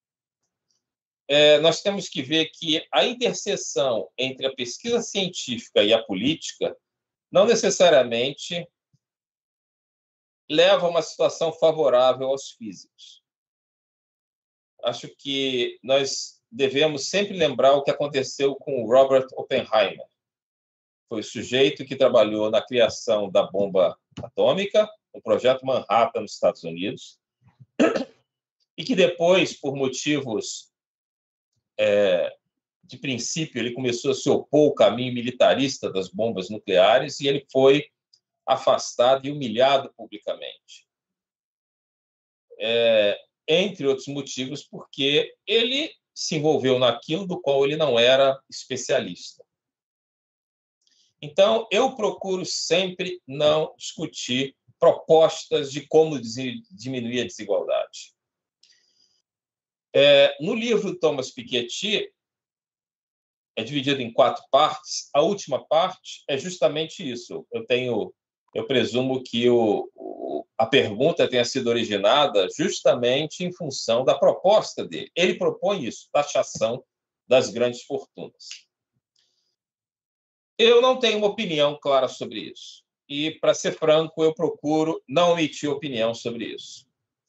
é, nós temos que ver que a interseção entre a pesquisa científica e a política não necessariamente leva a uma situação favorável aos físicos. Acho que nós devemos sempre lembrar o que aconteceu com o Robert Oppenheimer. Foi o sujeito que trabalhou na criação da bomba atômica, o projeto Manhattan nos Estados Unidos, e que depois, por motivos é, de princípio, ele começou a se opor ao caminho militarista das bombas nucleares e ele foi afastado e humilhado publicamente. É, entre outros motivos, porque ele se envolveu naquilo do qual ele não era especialista. Então, eu procuro sempre não discutir propostas de como diminuir a desigualdade. É, no livro Thomas Piketty, é dividido em quatro partes. A última parte é justamente isso. Eu tenho, eu presumo que o, o, a pergunta tenha sido originada justamente em função da proposta dele. Ele propõe isso, taxação das grandes fortunas. Eu não tenho uma opinião clara sobre isso. E, para ser franco, eu procuro não emitir opinião sobre isso.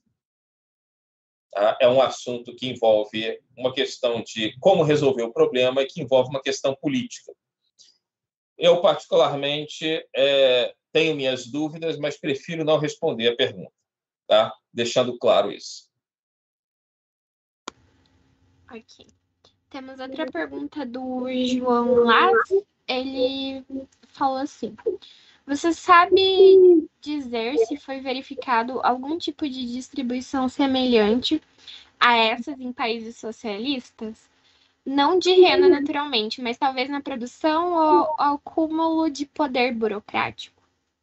É um assunto que envolve uma questão de como resolver o problema e que envolve uma questão política. Eu, particularmente, é, tenho minhas dúvidas, mas prefiro não responder a pergunta, tá? Deixando claro isso. Ok. Temos outra pergunta do João Laz. Ele falou assim: você sabe dizer se foi verificado algum tipo de distribuição semelhante a essas em países socialistas? Não de renda, naturalmente, mas talvez na produção ou ao cúmulo de poder burocrático.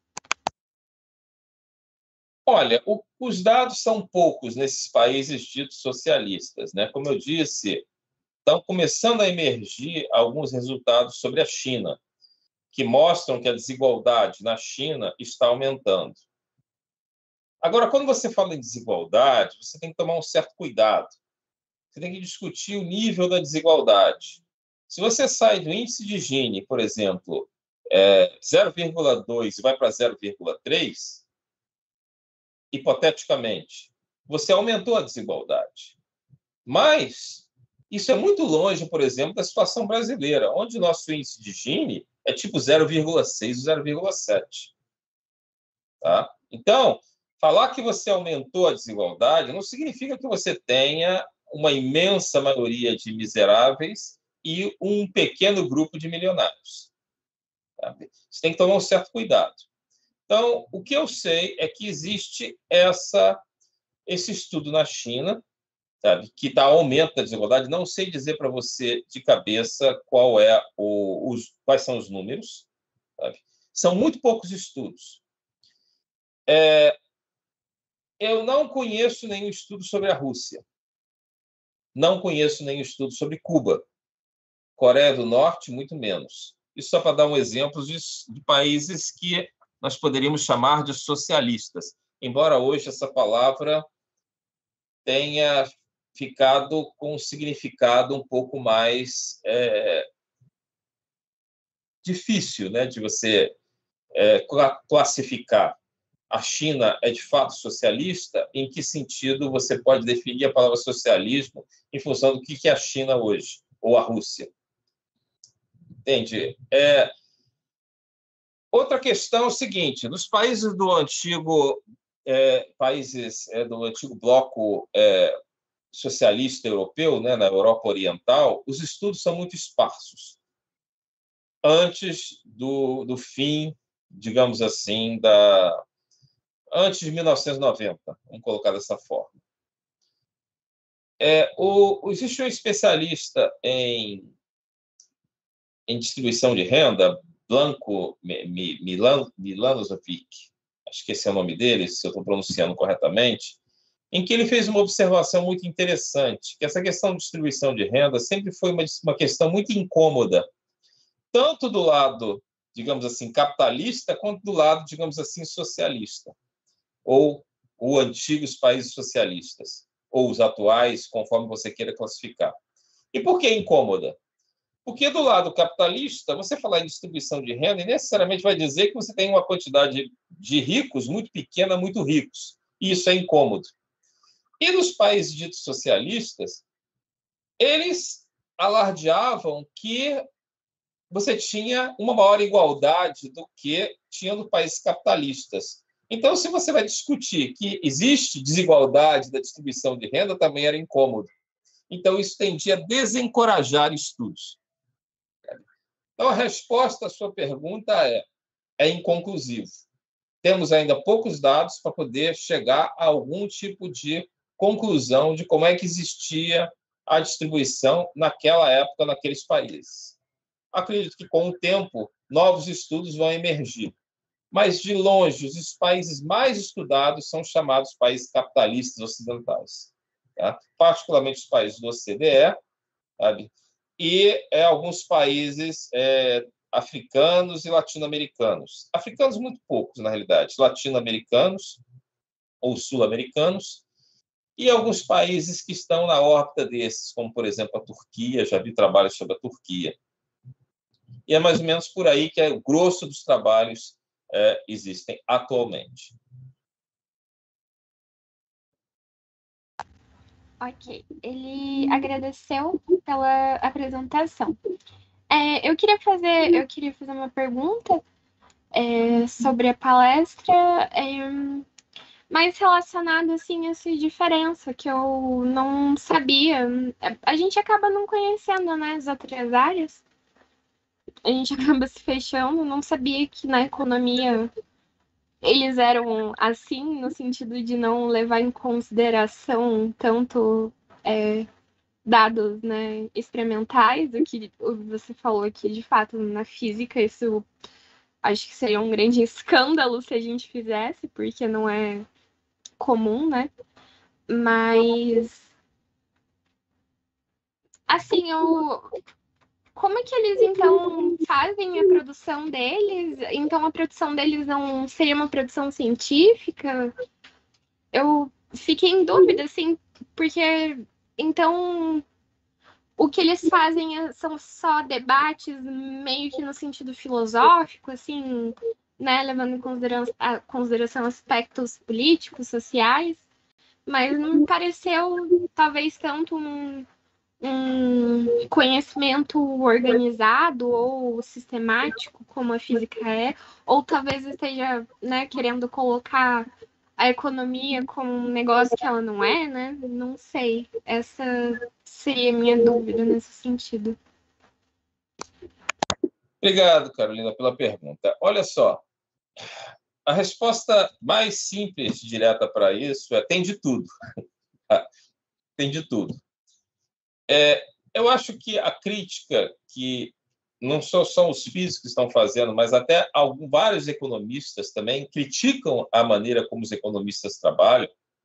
Olha, o, os dados são poucos nesses países ditos socialistas, né? Como eu disse, estão começando a emergir alguns resultados sobre a China, que mostram que a desigualdade na China está aumentando. Agora, quando você fala em desigualdade, você tem que tomar um certo cuidado. Você tem que discutir o nível da desigualdade. Se você sai do índice de Gini, por exemplo, é, zero vírgula dois e vai para zero vírgula três, hipoteticamente, você aumentou a desigualdade. Mas isso é muito longe, por exemplo, da situação brasileira, onde o nosso índice de Gini é tipo zero vírgula seis ou zero vírgula sete. Tá? Então, falar que você aumentou a desigualdade não significa que você tenha uma imensa maioria de miseráveis e um pequeno grupo de milionários. Sabe? Você tem que tomar um certo cuidado. Então, o que eu sei é que existe essa, esse estudo na China, sabe, que está aumento da desigualdade. Não sei dizer para você de cabeça qual é o, os, quais são os números. Sabe? São muito poucos estudos. É, eu não conheço nenhum estudo sobre a Rússia. Não conheço nenhum estudo sobre Cuba. Coreia do Norte, muito menos. Isso só para dar um exemplo de, de países que nós poderíamos chamar de socialistas, embora hoje essa palavra tenha ficado com um significado um pouco mais é, difícil, né, de você é, classificar. A China é de fato socialista? Em que sentido você pode definir a palavra socialismo em função do que é a China hoje, ou a Rússia? Entende? É... Outra questão é o seguinte: nos países do antigo é, países é, do antigo bloco é, socialista europeu, né, na Europa Oriental, os estudos são muito esparsos. Antes do, do fim, digamos assim, da antes de mil novecentos e noventa, vamos colocar dessa forma. É, o, existe um especialista em, em distribuição de renda, Blanco Milanovic, acho que esse é o nome dele, se eu estou pronunciando corretamente, em que ele fez uma observação muito interessante, que essa questão de distribuição de renda sempre foi uma, uma questão muito incômoda, tanto do lado, digamos assim, capitalista, quanto do lado, digamos assim, socialista, ou os antigos países socialistas, ou os atuais, conforme você queira classificar. E por que incômoda? Porque do lado capitalista, você falar em distribuição de renda, necessariamente vai dizer que você tem uma quantidade de ricos muito pequena, muito ricos. E isso é incômodo. E nos países ditos socialistas, eles alardeavam que você tinha uma maior igualdade do que tinha nos países capitalistas. Então, se você vai discutir que existe desigualdade da distribuição de renda, também era incômodo. Então, isso tendia a desencorajar estudos. Então, a resposta à sua pergunta é, é inconclusivo. Temos ainda poucos dados para poder chegar a algum tipo de conclusão de como é que existia a distribuição naquela época, naqueles países. Acredito que, com o tempo, novos estudos vão emergir. Mas, de longe, os países mais estudados são chamados países capitalistas ocidentais, tá? Particularmente os países do O C D E, sabe? E é, alguns países é, africanos e latino-americanos. Africanos muito poucos, na realidade. Latino-americanos ou sul-americanos. E alguns países que estão na órbita desses, como, por exemplo, a Turquia. Já vi trabalhos sobre a Turquia. E é mais ou menos por aí que é o grosso dos trabalhos é, existem atualmente. Ok. Ele agradeceu pela apresentação. É, eu queria fazer, eu queria fazer uma pergunta é, sobre a palestra, é, mais relacionada assim, a essa diferença que eu não sabia. A gente acaba não conhecendo, né, as outras áreas. A gente acaba se fechando. Não sabia que na economia eles eram assim, no sentido de não levar em consideração tanto é, dados, né, experimentais, o que você falou aqui, de fato, na física, isso acho que seria um grande escândalo se a gente fizesse, porque não é comum, né? Mas, assim, eu... como é que eles, então, fazem a produção deles? Então, a produção deles não seria uma produção científica? Eu fiquei em dúvida, assim, porque, então, o que eles fazem é- são só debates meio que no sentido filosófico, assim, né, levando em consideração, a- consideração aspectos políticos, sociais, mas não me pareceu, talvez, tanto um, um conhecimento organizado ou sistemático como a física é, ou talvez esteja, né, querendo colocar a economia como um negócio que ela não é, né? Não sei. Essa seria a minha dúvida nesse sentido. Obrigado, Carolina, pela pergunta. Olha só, a resposta mais simples e direta para isso é tem de tudo. Tem de tudo. É, eu acho que a crítica que não só são os físicos que estão fazendo, mas até alguns, vários economistas também criticam a maneira como os economistas trabalham,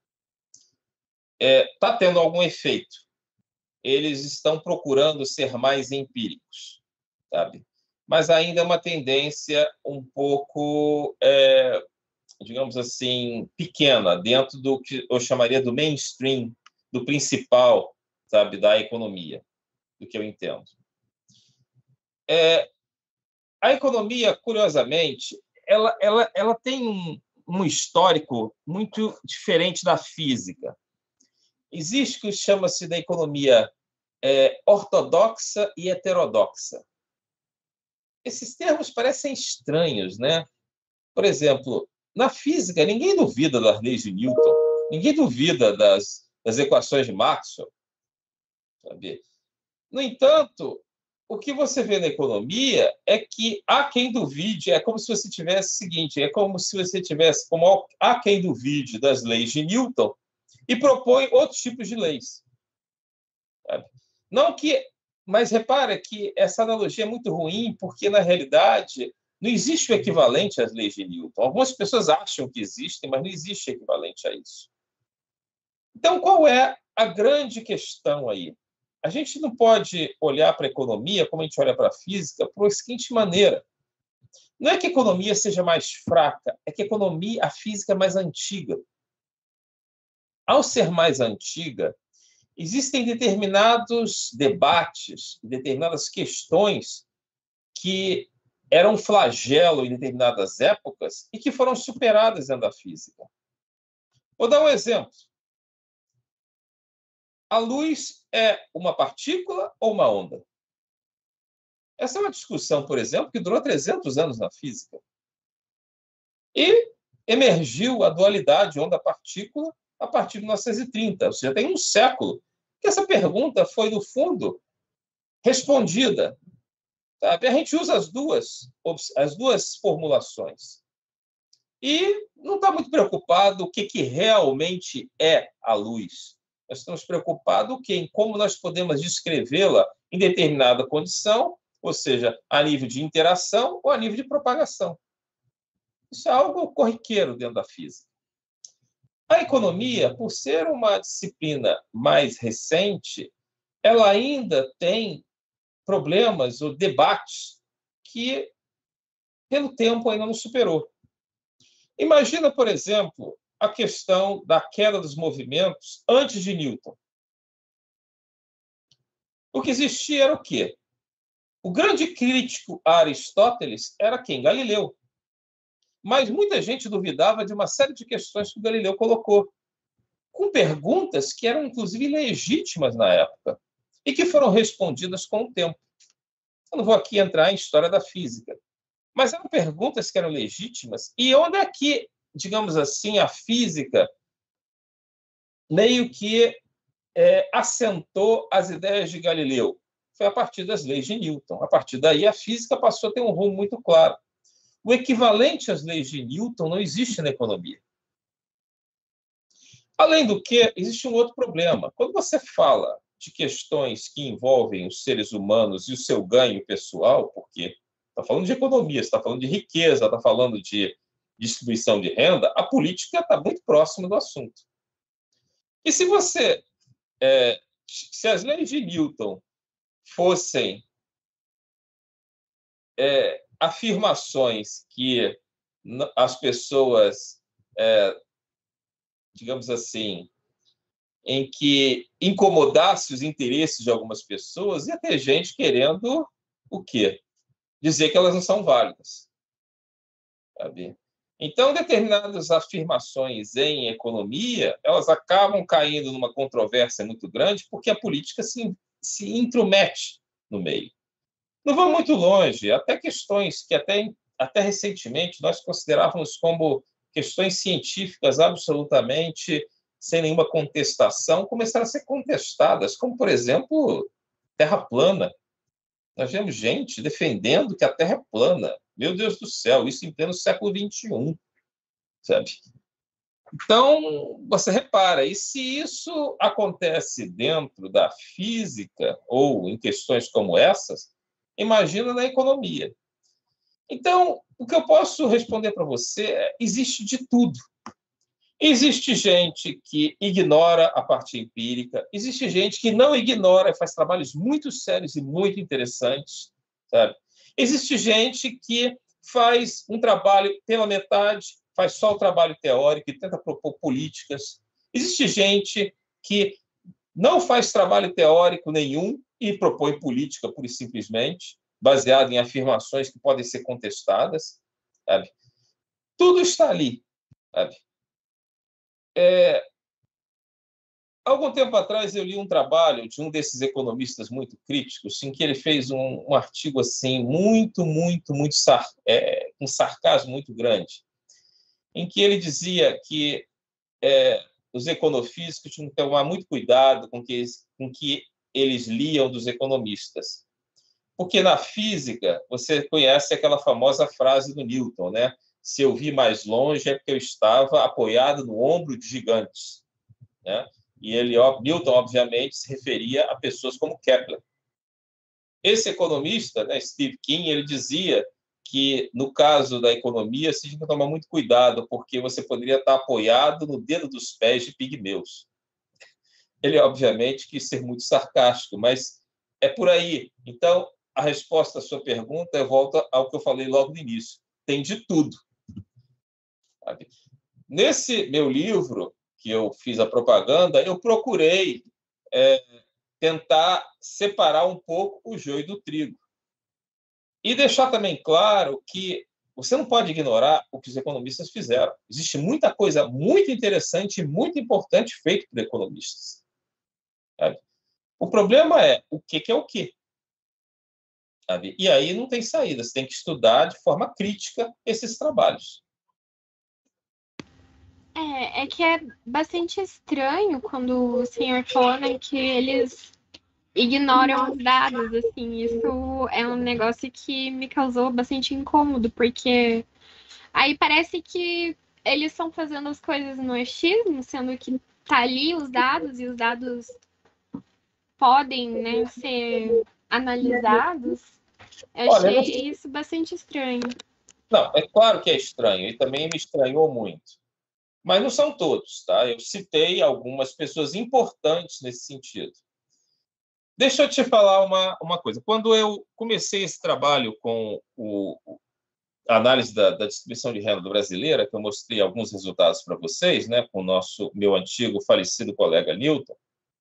está é, tendo algum efeito. Eles estão procurando ser mais empíricos, sabe? Mas ainda é uma tendência um pouco, é, digamos assim, pequena, dentro do que eu chamaria do mainstream, do principal, sabe, da economia, do que eu entendo. É, a economia, curiosamente, ela, ela, ela tem um, um histórico muito diferente da física. Existe o que chama-se da economia é, ortodoxa e heterodoxa. Esses termos parecem estranhos, né? Por exemplo, na física, ninguém duvida das leis de Newton, ninguém duvida das, das equações de Maxwell, sabe? No entanto, o que você vê na economia é que há quem duvide, é como se você tivesse o seguinte, é como se você tivesse, como há quem duvide das leis de Newton e propõe outros tipos de leis. Sabe? Não que, mas repara que essa analogia é muito ruim, porque, na realidade, não existe o equivalente às leis de Newton. Algumas pessoas acham que existem, mas não existe equivalente a isso. Então, qual é a grande questão aí? A gente não pode olhar para a economia como a gente olha para a física por seguinte maneira. Não é que a economia seja mais fraca, é que a economia, a física é mais antiga. Ao ser mais antiga, existem determinados debates, determinadas questões que eram um flagelo em determinadas épocas e que foram superadas dentro da física. Vou dar um exemplo. A luz é uma partícula ou uma onda? Essa é uma discussão, por exemplo, que durou trezentos anos na física. E emergiu a dualidade onda-partícula a partir de mil novecentos e trinta, ou seja, tem um século que essa pergunta foi, no fundo, respondida. Sabe? A gente usa as duas, as duas formulações. E não está muito preocupado o que, que realmente é a luz. Nós estamos preocupados em como nós podemos descrevê-la em determinada condição, ou seja, a nível de interação ou a nível de propagação. Isso é algo corriqueiro dentro da física. A economia, por ser uma disciplina mais recente, ela ainda tem problemas ou debates que, pelo tempo, ainda não superou. Imagina, por exemplo, a questão da queda dos movimentos antes de Newton. O que existia era o quê? O grande crítico a Aristóteles era quem? Galileu. Mas muita gente duvidava de uma série de questões que o Galileu colocou, com perguntas que eram, inclusive, legítimas na época e que foram respondidas com o tempo. Eu não vou aqui entrar em história da física, mas eram perguntas que eram legítimas. E onde é que, digamos assim, a física meio que é, assentou as ideias de Galileu? Foi a partir das leis de Newton. A partir daí, a física passou a ter um rumo muito claro. O equivalente às leis de Newton não existe na economia. Além do que, existe um outro problema. Quando você fala de questões que envolvem os seres humanos e o seu ganho pessoal, porque está falando de economia, está falando de riqueza, está falando de distribuição de renda, a política está muito próxima do assunto. E se você, é, se as leis de Newton fossem é, afirmações que as pessoas, é, digamos assim, em que incomodasse os interesses de algumas pessoas, ia ter gente querendo o quê? Dizer que elas não são válidas. Sabe? Então, determinadas afirmações em economia, elas acabam caindo numa controvérsia muito grande, porque a política se, se intromete no meio. Não vão muito longe, até questões que até, até recentemente nós considerávamos como questões científicas absolutamente sem nenhuma contestação, começaram a ser contestadas, como, por exemplo, terra plana. Nós vemos gente defendendo que a Terra é plana. Meu Deus do céu, isso em pleno século vinte e um, sabe? Então, você repara, e se isso acontece dentro da física ou em questões como essas, imagina na economia. Então, o que eu posso responder para você é: existe de tudo. Existe gente que ignora a parte empírica, existe gente que não ignora e faz trabalhos muito sérios e muito interessantes, sabe? Existe gente que faz um trabalho pela metade, faz só o trabalho teórico e tenta propor políticas. Existe gente que não faz trabalho teórico nenhum e propõe política, pura e simplesmente, baseado em afirmações que podem ser contestadas, sabe? Tudo está ali, sabe? É, algum tempo atrás eu li um trabalho de um desses economistas muito críticos, em que ele fez um, um artigo assim muito, muito, muito sar, é, um sarcasmo muito grande, em que ele dizia que é, os econofísicos tinham que tomar muito cuidado com que, com que eles liam dos economistas. Porque na física, você conhece aquela famosa frase do Newton, né? Se eu vi mais longe é porque eu estava apoiado no ombro de gigantes, né? E ele, Newton, obviamente, se referia a pessoas como Kepler. Esse economista, né, Steve King, ele dizia que, no caso da economia, você tinha que tomar muito cuidado, porque você poderia estar apoiado no dedo dos pés de pigmeus. Ele, obviamente, quis ser muito sarcástico, mas é por aí. Então, a resposta à sua pergunta volta ao que eu falei logo no início. Tem de tudo. Sabe? Nesse meu livro, que eu fiz a propaganda, eu procurei é, tentar separar um pouco o joio do trigo. E deixar também claro que você não pode ignorar o que os economistas fizeram. Existe muita coisa muito interessante e muito importante feita por economistas. Sabe? O problema é o que é o quê? Sabe? E aí não tem saída. Você tem que estudar de forma crítica esses trabalhos. É, é que é bastante estranho quando o senhor fala, né, que eles ignoram os dados, assim, isso é um negócio que me causou bastante incômodo, porque aí parece que eles estão fazendo as coisas no achismo, sendo que tá ali os dados e os dados podem, né, ser analisados. Eu Olha, não... achei isso bastante estranho. Não, é claro que é estranho, e também me estranhou muito. Mas não são todos, tá? Eu citei algumas pessoas importantes nesse sentido. Deixa eu te falar uma, uma coisa. Quando eu comecei esse trabalho com o, a análise da, da distribuição de renda brasileira, que eu mostrei alguns resultados para vocês, né, com o nosso, meu antigo falecido colega Newton,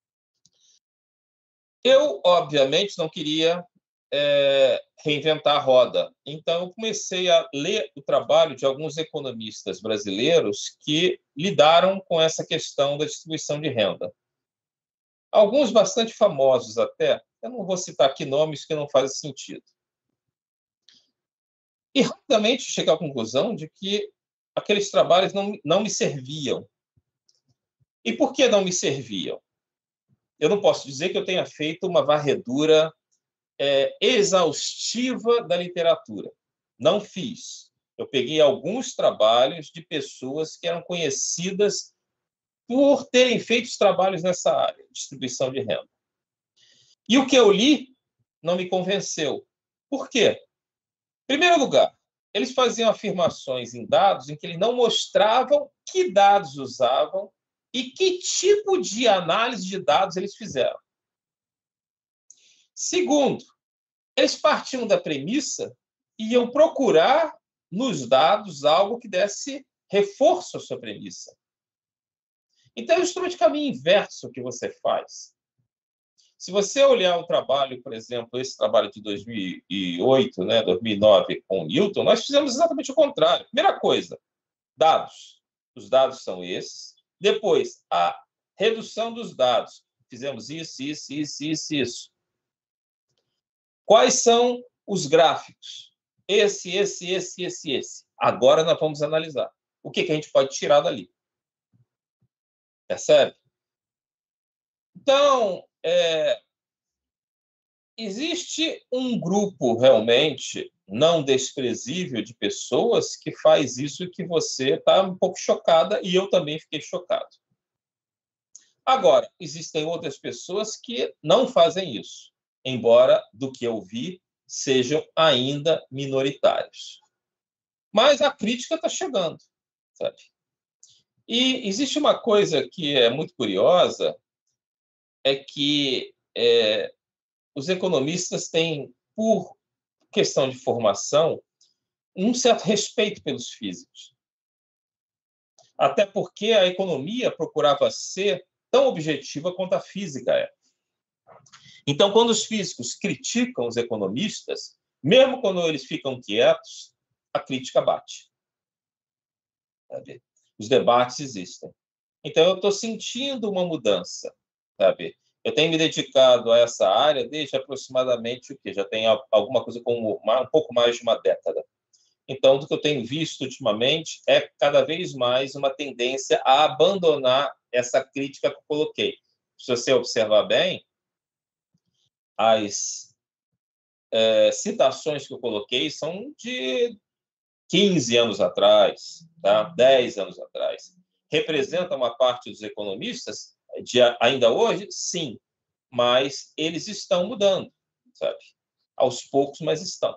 eu, obviamente, não queria é, reinventar a roda. Então, eu comecei a ler o trabalho de alguns economistas brasileiros que lidaram com essa questão da distribuição de renda. Alguns bastante famosos até, eu não vou citar aqui nomes que não fazem sentido. E rapidamente cheguei à conclusão de que aqueles trabalhos não, não me serviam. E por que não me serviam? Eu não posso dizer que eu tenha feito uma varredura é, exaustiva da literatura. Não fiz. Eu peguei alguns trabalhos de pessoas que eram conhecidas por terem feito trabalhos nessa área, distribuição de renda. E o que eu li não me convenceu. Por quê? Em primeiro lugar, eles faziam afirmações em dados em que eles não mostravam que dados usavam e que tipo de análise de dados eles fizeram. Segundo, eles partiam da premissa e iam procurar nos dados algo que desse reforço à sua premissa. Então, é justamente o caminho inverso que você faz. Se você olhar o trabalho, por exemplo, esse trabalho de dois mil e oito, né, dois mil e nove com o Newton, nós fizemos exatamente o contrário. Primeira coisa, dados. Os dados são esses. Depois, a redução dos dados. Fizemos isso, isso, isso, isso, isso. Quais são os gráficos? Esse, esse, esse, esse, esse. Agora nós vamos analisar. O que, que a gente pode tirar dali? Percebe? Então, é, existe um grupo realmente não desprezível de pessoas que faz isso que você está um pouco chocada, e eu também fiquei chocado. Agora, existem outras pessoas que não fazem isso, embora, do que eu vi, sejam ainda minoritários. Mas a crítica está chegando, sabe? E existe uma coisa que é muito curiosa, é que é, os economistas têm, por questão de formação, um certo respeito pelos físicos. Até porque a economia procurava ser tão objetiva quanto a física é. Então, quando os físicos criticam os economistas, Mesmo quando eles ficam quietos, a crítica bate. Sabe? Os debates existem. Então, eu estou sentindo uma mudança. Sabe? Eu tenho me dedicado a essa área desde aproximadamente o quê? Já tem alguma coisa como um pouco mais de uma década. Então, o que eu tenho visto ultimamente é cada vez mais uma tendência a abandonar essa crítica que eu coloquei. Se você observar bem, as é, citações que eu coloquei são de quinze anos atrás, tá? dez anos atrás. Representa uma parte dos economistas de ainda hoje? Sim, mas eles estão mudando, sabe? Aos poucos, mas estão.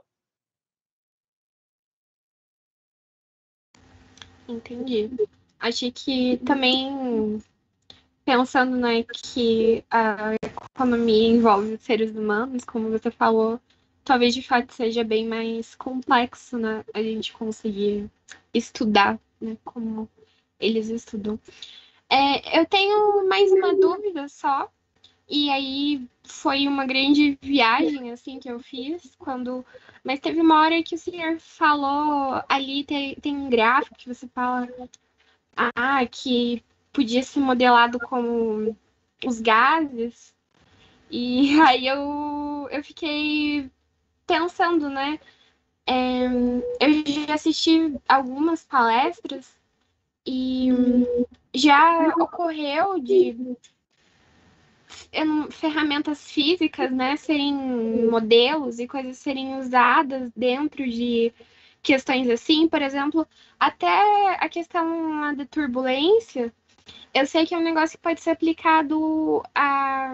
Entendi. Achei que também, pensando, né, que a economia envolve os seres humanos, como você falou, talvez de fato seja bem mais complexo, né, a gente conseguir estudar, né, como eles estudam. É, eu tenho mais uma dúvida só, e aí foi uma grande viagem, assim, que eu fiz, quando... Mas teve uma hora que o senhor falou, ali tem, tem um gráfico que você fala, ah, que podia ser modelado como os gases, e aí eu, eu fiquei pensando, né? É, eu já assisti algumas palestras e já ocorreu de em, ferramentas físicas, né, serem modelos e coisas serem usadas dentro de questões assim, por exemplo, até a questão lá da turbulência, eu sei que é um negócio que pode ser aplicado à,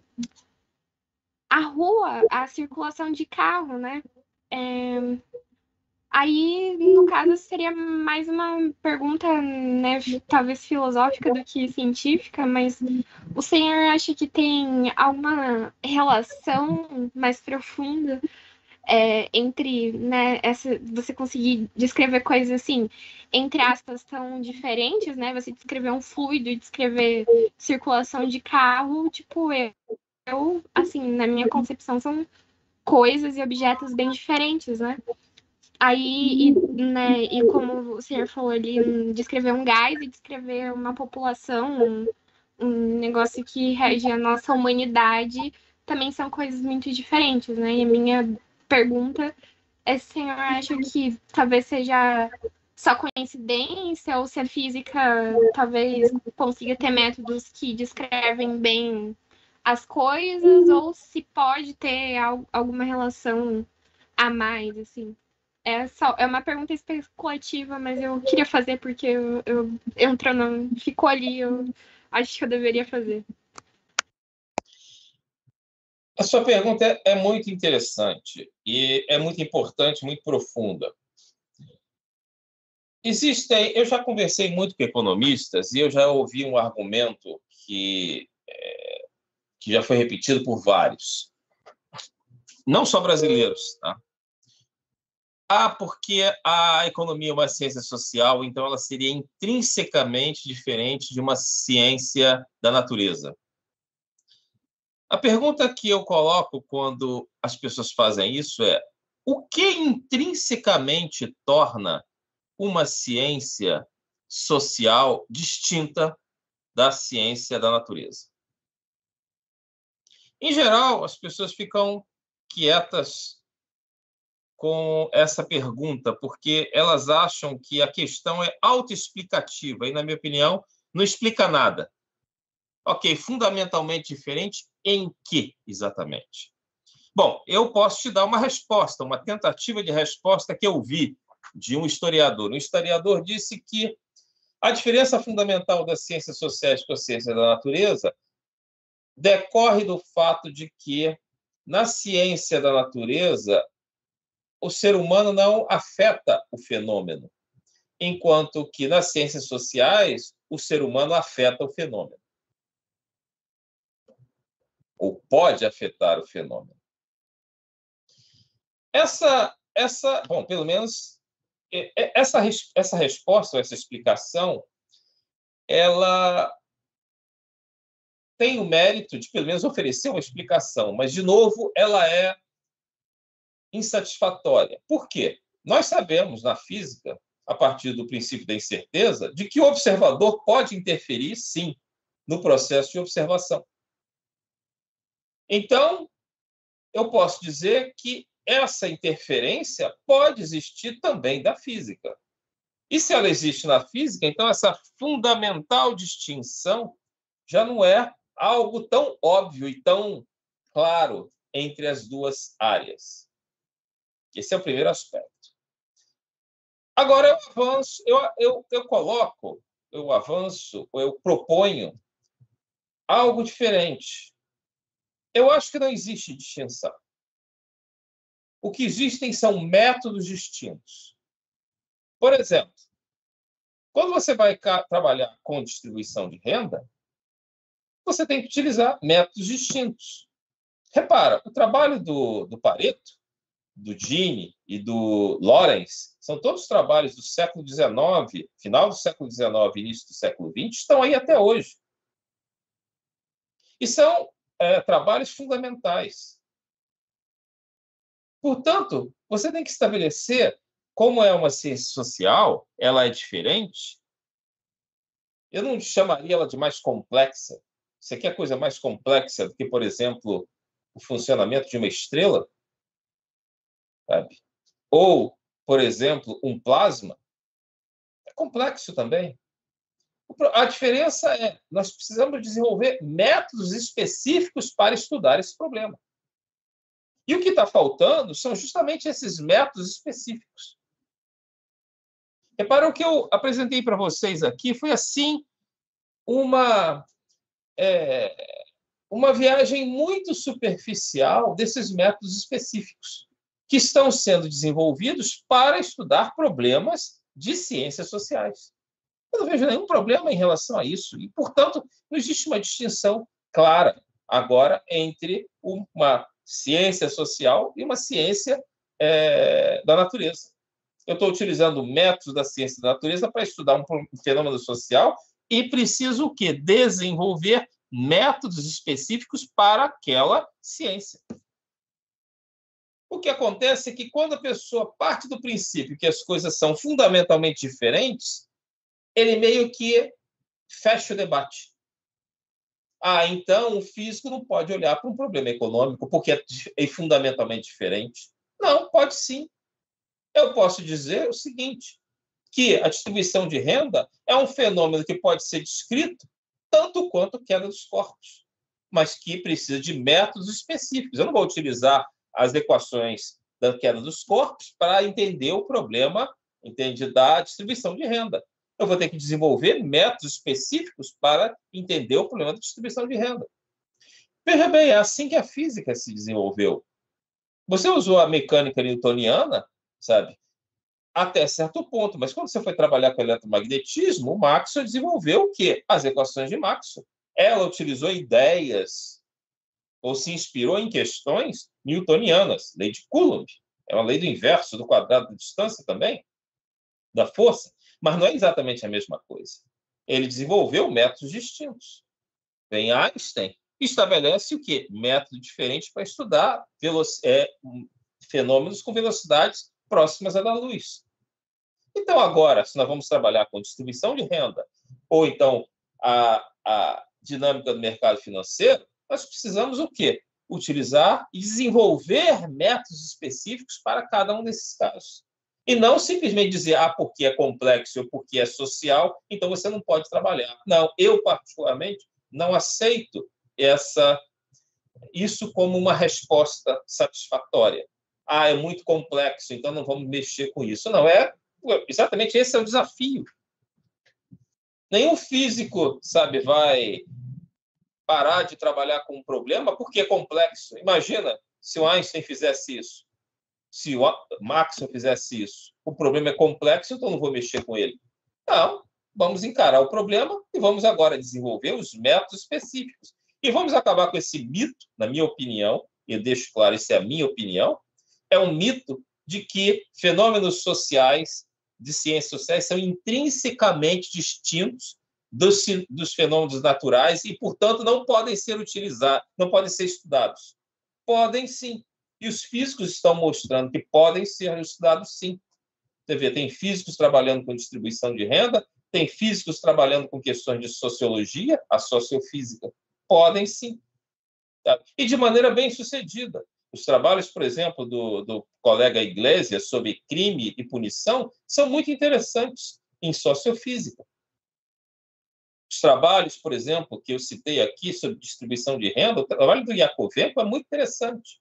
à rua, à circulação de carro, né? É, aí, no caso, seria mais uma pergunta, né, talvez filosófica do que científica, mas o senhor acha que tem alguma relação mais profunda é, entre, né, essa, você conseguir descrever coisas assim, entre aspas, tão diferentes, né? Você descrever um fluido e descrever circulação de carro, tipo, eu, eu, assim, na minha concepção, são coisas e objetos bem diferentes, né? Aí, e, né, e como o senhor falou ali, descrever um gás e descrever uma população, um, um negócio que rege a nossa humanidade, também são coisas muito diferentes, né? E a minha pergunta é se o senhor acha que talvez seja só coincidência ou se a física talvez consiga ter métodos que descrevem bem as coisas ou se pode ter al- alguma relação a mais, assim. É, só, é uma pergunta especulativa, mas eu queria fazer porque eu, eu entrou no, ficou ali, eu acho que eu deveria fazer. A sua pergunta é, é muito interessante e é muito importante, muito profunda. Existem, eu já conversei muito com economistas e eu já ouvi um argumento que, é, que já foi repetido por vários, não só brasileiros, tá? Ah, porque a economia é uma ciência social, então ela seria intrinsecamente diferente de uma ciência da natureza. A pergunta que eu coloco quando as pessoas fazem isso é: o que intrinsecamente torna uma ciência social distinta da ciência da natureza? Em geral, as pessoas ficam quietas com essa pergunta, porque elas acham que a questão é autoexplicativa e, na minha opinião, não explica nada. Ok, fundamentalmente diferente em que exatamente? Bom, eu posso te dar uma resposta, uma tentativa de resposta que eu vi de um historiador. Um historiador disse que a diferença fundamental das ciências sociais com a ciência da natureza decorre do fato de que, na ciência da natureza, o ser humano não afeta o fenômeno, enquanto que nas ciências sociais o ser humano afeta o fenômeno, ou pode afetar o fenômeno. Essa, essa, bom, pelo menos essa essa resposta, essa explicação, ela tem o mérito de pelo menos oferecer uma explicação, mas de novo ela é insatisfatória. Por quê? Nós sabemos, na física, a partir do princípio da incerteza, de que o observador pode interferir, sim, no processo de observação. Então, eu posso dizer que essa interferência pode existir também da física. E se ela existe na física, então essa fundamental distinção já não é algo tão óbvio e tão claro entre as duas áreas. Esse é o primeiro aspecto. Agora, eu avanço, eu, eu, eu coloco, eu avanço, eu proponho algo diferente. Eu acho que não existe distinção. O que existem são métodos distintos. Por exemplo, quando você vai trabalhar com distribuição de renda, você tem que utilizar métodos distintos. Repara, o trabalho do, do Pareto, do Gini e do Lorenz, são todos trabalhos do século dezenove, final do século dezenove, início do século vinte, estão aí até hoje. E são é, trabalhos fundamentais. Portanto, você tem que estabelecer, como é uma ciência social, ela é diferente. Eu não chamaria ela de mais complexa. Você quer coisa mais complexa do que, por exemplo, o funcionamento de uma estrela? Sabe? Ou, por exemplo, um plasma? É complexo também. A diferença é, nós precisamos desenvolver métodos específicos para estudar esse problema. E o que está faltando são justamente esses métodos específicos. Repara, o que eu apresentei para vocês aqui foi, assim, uma, é, uma viagem muito superficial desses métodos específicos que estão sendo desenvolvidos para estudar problemas de ciências sociais. Eu não vejo nenhum problema em relação a isso. E, portanto, não existe uma distinção clara agora entre uma ciência social e uma ciência é, da natureza. Eu estou utilizando métodos da ciência da natureza para estudar um fenômeno social e preciso o quê? Desenvolver métodos específicos para aquela ciência. O que acontece é que quando a pessoa parte do princípio que as coisas são fundamentalmente diferentes, ele meio que fecha o debate. Ah, então o físico não pode olhar para um problema econômico porque é fundamentalmente diferente. Não, pode sim. Eu posso dizer o seguinte, que a distribuição de renda é um fenômeno que pode ser descrito tanto quanto a queda dos corpos, mas que precisa de métodos específicos. Eu não vou utilizar as equações da queda dos corpos para entender o problema, entende, da distribuição de renda. Eu vou ter que desenvolver métodos específicos para entender o problema da distribuição de renda. Veja bem, é assim que a física se desenvolveu. Você usou a mecânica newtoniana, sabe, até certo ponto, mas quando você foi trabalhar com eletromagnetismo, o Maxwell desenvolveu o quê? As equações de Maxwell. Ela utilizou ideias ou se inspirou em questões newtonianas, lei de Coulomb, é uma lei do inverso do quadrado da distância também, da força, mas não é exatamente a mesma coisa. Ele desenvolveu métodos distintos. Vem Einstein e estabelece o quê? Método diferente para estudar é, fenômenos com velocidades próximas à da luz. Então, agora, se nós vamos trabalhar com distribuição de renda, ou então a, a dinâmica do mercado financeiro, nós precisamos o quê? Utilizar e desenvolver métodos específicos para cada um desses casos. E não simplesmente dizer, ah, porque é complexo ou porque é social, então você não pode trabalhar. Não, eu, particularmente, não aceito essa, isso como uma resposta satisfatória. Ah, é muito complexo, então não vamos mexer com isso. Não, é exatamente esse é o desafio. Nenhum físico, sabe, vai parar de trabalhar com um problema porque é complexo. Imagina se o Einstein fizesse isso, se o Maxwell fizesse isso. O problema é complexo, então não vou mexer com ele. Não, vamos encarar o problema e vamos agora desenvolver os métodos específicos. E vamos acabar com esse mito, na minha opinião, e eu deixo claro, essa é a minha opinião, é um mito de que fenômenos sociais, de ciências sociais, são intrinsecamente distintos dos, dos fenômenos naturais e, portanto, não podem ser utilizados, não podem ser estudados. Podem, sim. E os físicos estão mostrando que podem ser estudados, sim. Você vê, tem físicos trabalhando com distribuição de renda, tem físicos trabalhando com questões de sociologia, a sociofísica. Podem, sim. Tá? E de maneira bem sucedida. Os trabalhos, por exemplo, do, do colega Iglesias sobre crime e punição são muito interessantes em sociofísica. Os trabalhos, por exemplo, que eu citei aqui sobre distribuição de renda, o trabalho do Yakovenko é muito interessante.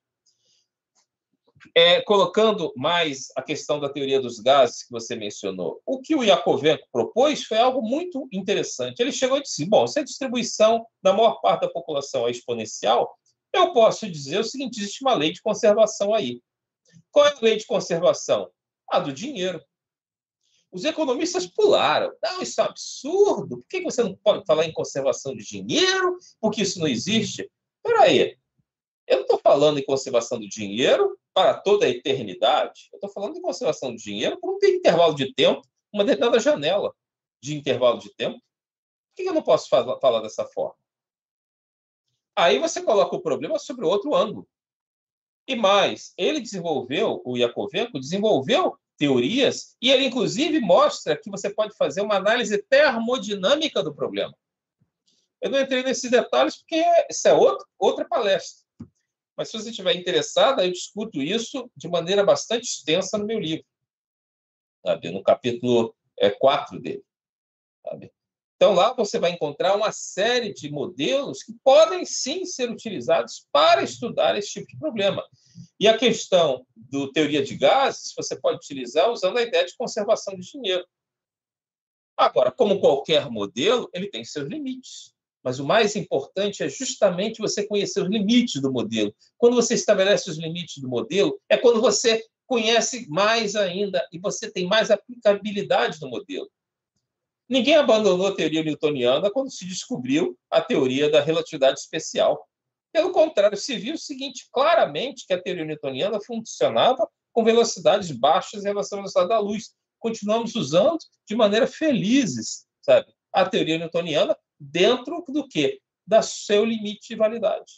É, colocando mais a questão da teoria dos gases que você mencionou, o que o Yakovenko propôs foi algo muito interessante. Ele chegou e disse, bom, se a distribuição da maior parte da população é exponencial, eu posso dizer o seguinte, existe uma lei de conservação aí. Qual é a lei de conservação? A do dinheiro. Os economistas pularam. Não, isso é um absurdo. Por que você não pode falar em conservação de dinheiro? Porque isso não existe. Espera aí. Eu não estou falando em conservação do dinheiro para toda a eternidade. Eu estou falando de conservação do dinheiro por um intervalo de tempo, uma determinada janela de intervalo de tempo. Por que eu não posso falar dessa forma? Aí você coloca o problema sobre outro ângulo. E mais, ele desenvolveu, o Yakovenko desenvolveu teorias e ele, inclusive, mostra que você pode fazer uma análise termodinâmica do problema. Eu não entrei nesses detalhes porque isso é outro, outra palestra. Mas se você estiver interessada, eu discuto isso de maneira bastante extensa no meu livro, sabe? No capítulo é, quatro dele. Sabe? Então, lá você vai encontrar uma série de modelos que podem, sim, ser utilizados para estudar esse tipo de problema. E a questão do teoria de gases, você pode utilizar usando a ideia de conservação de dinheiro. Agora, como qualquer modelo, ele tem seus limites. Mas o mais importante é justamente você conhecer os limites do modelo. Quando você estabelece os limites do modelo, é quando você conhece mais ainda e você tem mais aplicabilidade no modelo. Ninguém abandonou a teoria newtoniana quando se descobriu a teoria da relatividade especial. Pelo contrário, se viu o seguinte, claramente que a teoria newtoniana funcionava com velocidades baixas em relação à velocidade da luz. Continuamos usando de maneira felizes, sabe, a teoria newtoniana dentro do quê? Da seu limite de validade.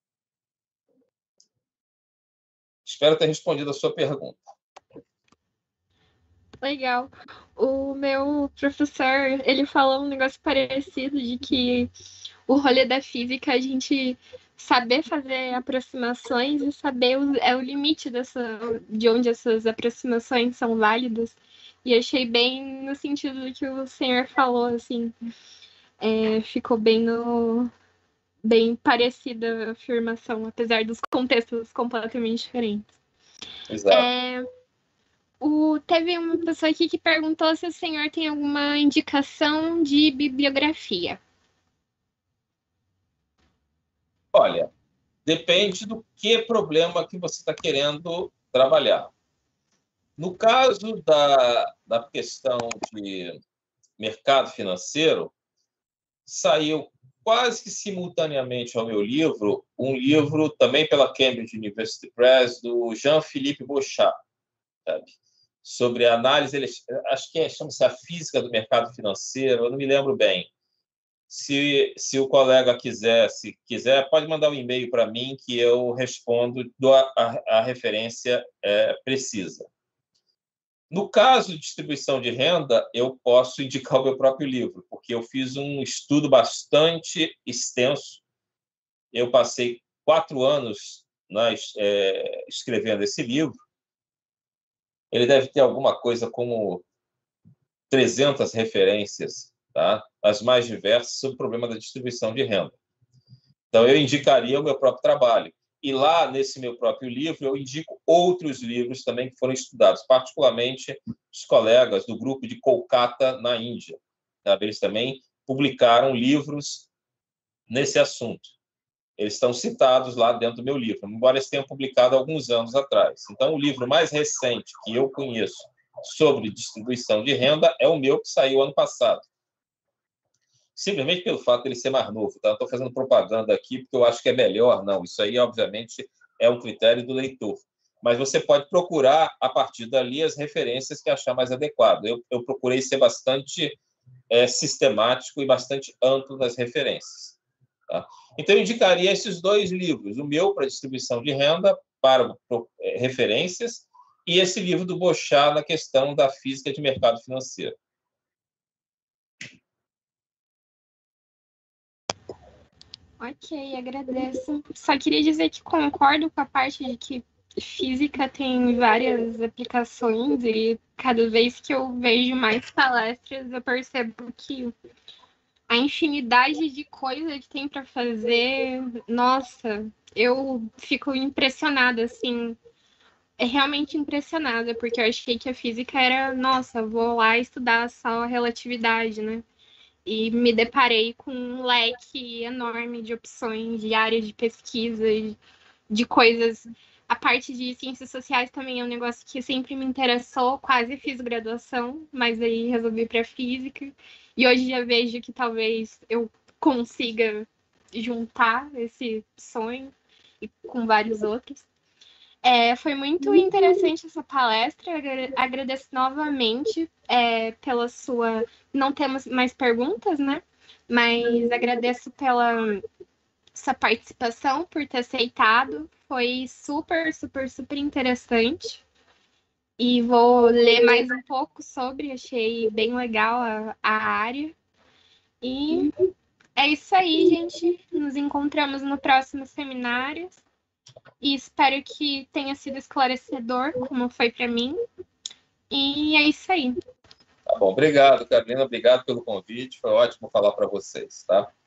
Espero ter respondido a sua pergunta. Legal. O meu professor, ele falou um negócio parecido de que o rolê da física é a gente saber fazer aproximações e saber o, é o limite dessa, de onde essas aproximações são válidas. E achei bem no sentido do que o senhor falou, assim. É, ficou bem no bem parecida a afirmação, apesar dos contextos completamente diferentes. Exato. É, o, teve uma pessoa aqui que perguntou se o senhor tem alguma indicação de bibliografia. Olha, depende do que problema que você está querendo trabalhar. No caso da, da questão de mercado financeiro, saiu quase que simultaneamente ao meu livro, um livro também pela Cambridge University Press, do Jean-Philippe Bochat, sabe? Sobre a análise, ele, acho que é, chama-se A Física do Mercado Financeiro, eu não me lembro bem. Se, se o colega quiser, se quiser, pode mandar um e-mail para mim que eu respondo, dou a, a, a referência é, precisa. No caso de distribuição de renda, eu posso indicar o meu próprio livro, porque eu fiz um estudo bastante extenso. Eu passei quatro anos nas, é, escrevendo esse livro. Ele deve ter alguma coisa como trezentas referências, tá? As mais diversas, sobre o problema da distribuição de renda. Então, eu indicaria o meu próprio trabalho. E lá, nesse meu próprio livro, eu indico outros livros também que foram estudados, particularmente os colegas do grupo de Kolkata, na Índia. Tá? Eles também publicaram livros nesse assunto. Eles estão citados lá dentro do meu livro, embora eles tenham publicado alguns anos atrás. Então, o livro mais recente que eu conheço sobre distribuição de renda é o meu, que saiu ano passado. Simplesmente pelo fato de ele ser mais novo. Tá? Não estou fazendo propaganda aqui porque eu acho que é melhor, não. Isso aí, obviamente, é um critério do leitor. Mas você pode procurar, a partir dali, as referências que achar mais adequado. Eu, eu procurei ser bastante é, sistemático e bastante amplo nas referências. Tá? Então, eu indicaria esses dois livros. O meu, para distribuição de renda, para é, referências, e esse livro do Bochat na questão da física de mercado financeiro. Ok, agradeço. Só queria dizer que concordo com a parte de que física tem várias aplicações e cada vez que eu vejo mais palestras eu percebo que a infinidade de coisas que tem para fazer, nossa, eu fico impressionada, assim, é realmente impressionada, porque eu achei que a física era, nossa, vou lá estudar só a relatividade, né? E me deparei com um leque enorme de opções, de áreas de pesquisa, de coisas. A parte de ciências sociais também é um negócio que sempre me interessou, quase fiz graduação, mas aí resolvi ir para física. E hoje já vejo que talvez eu consiga juntar esse sonho e com vários outros. É, foi muito interessante essa palestra. Agradeço novamente é, pela sua. Não temos mais perguntas, né? Mas agradeço pela sua participação, por ter aceitado. Foi super, super, super interessante. E vou ler mais um pouco sobre, achei bem legal a, a área. E é isso aí, gente. Nos encontramos no próximo seminário. E espero que tenha sido esclarecedor, como foi para mim. E é isso aí. Tá bom, obrigado, Carolina. Obrigado pelo convite. Foi ótimo falar para vocês, tá?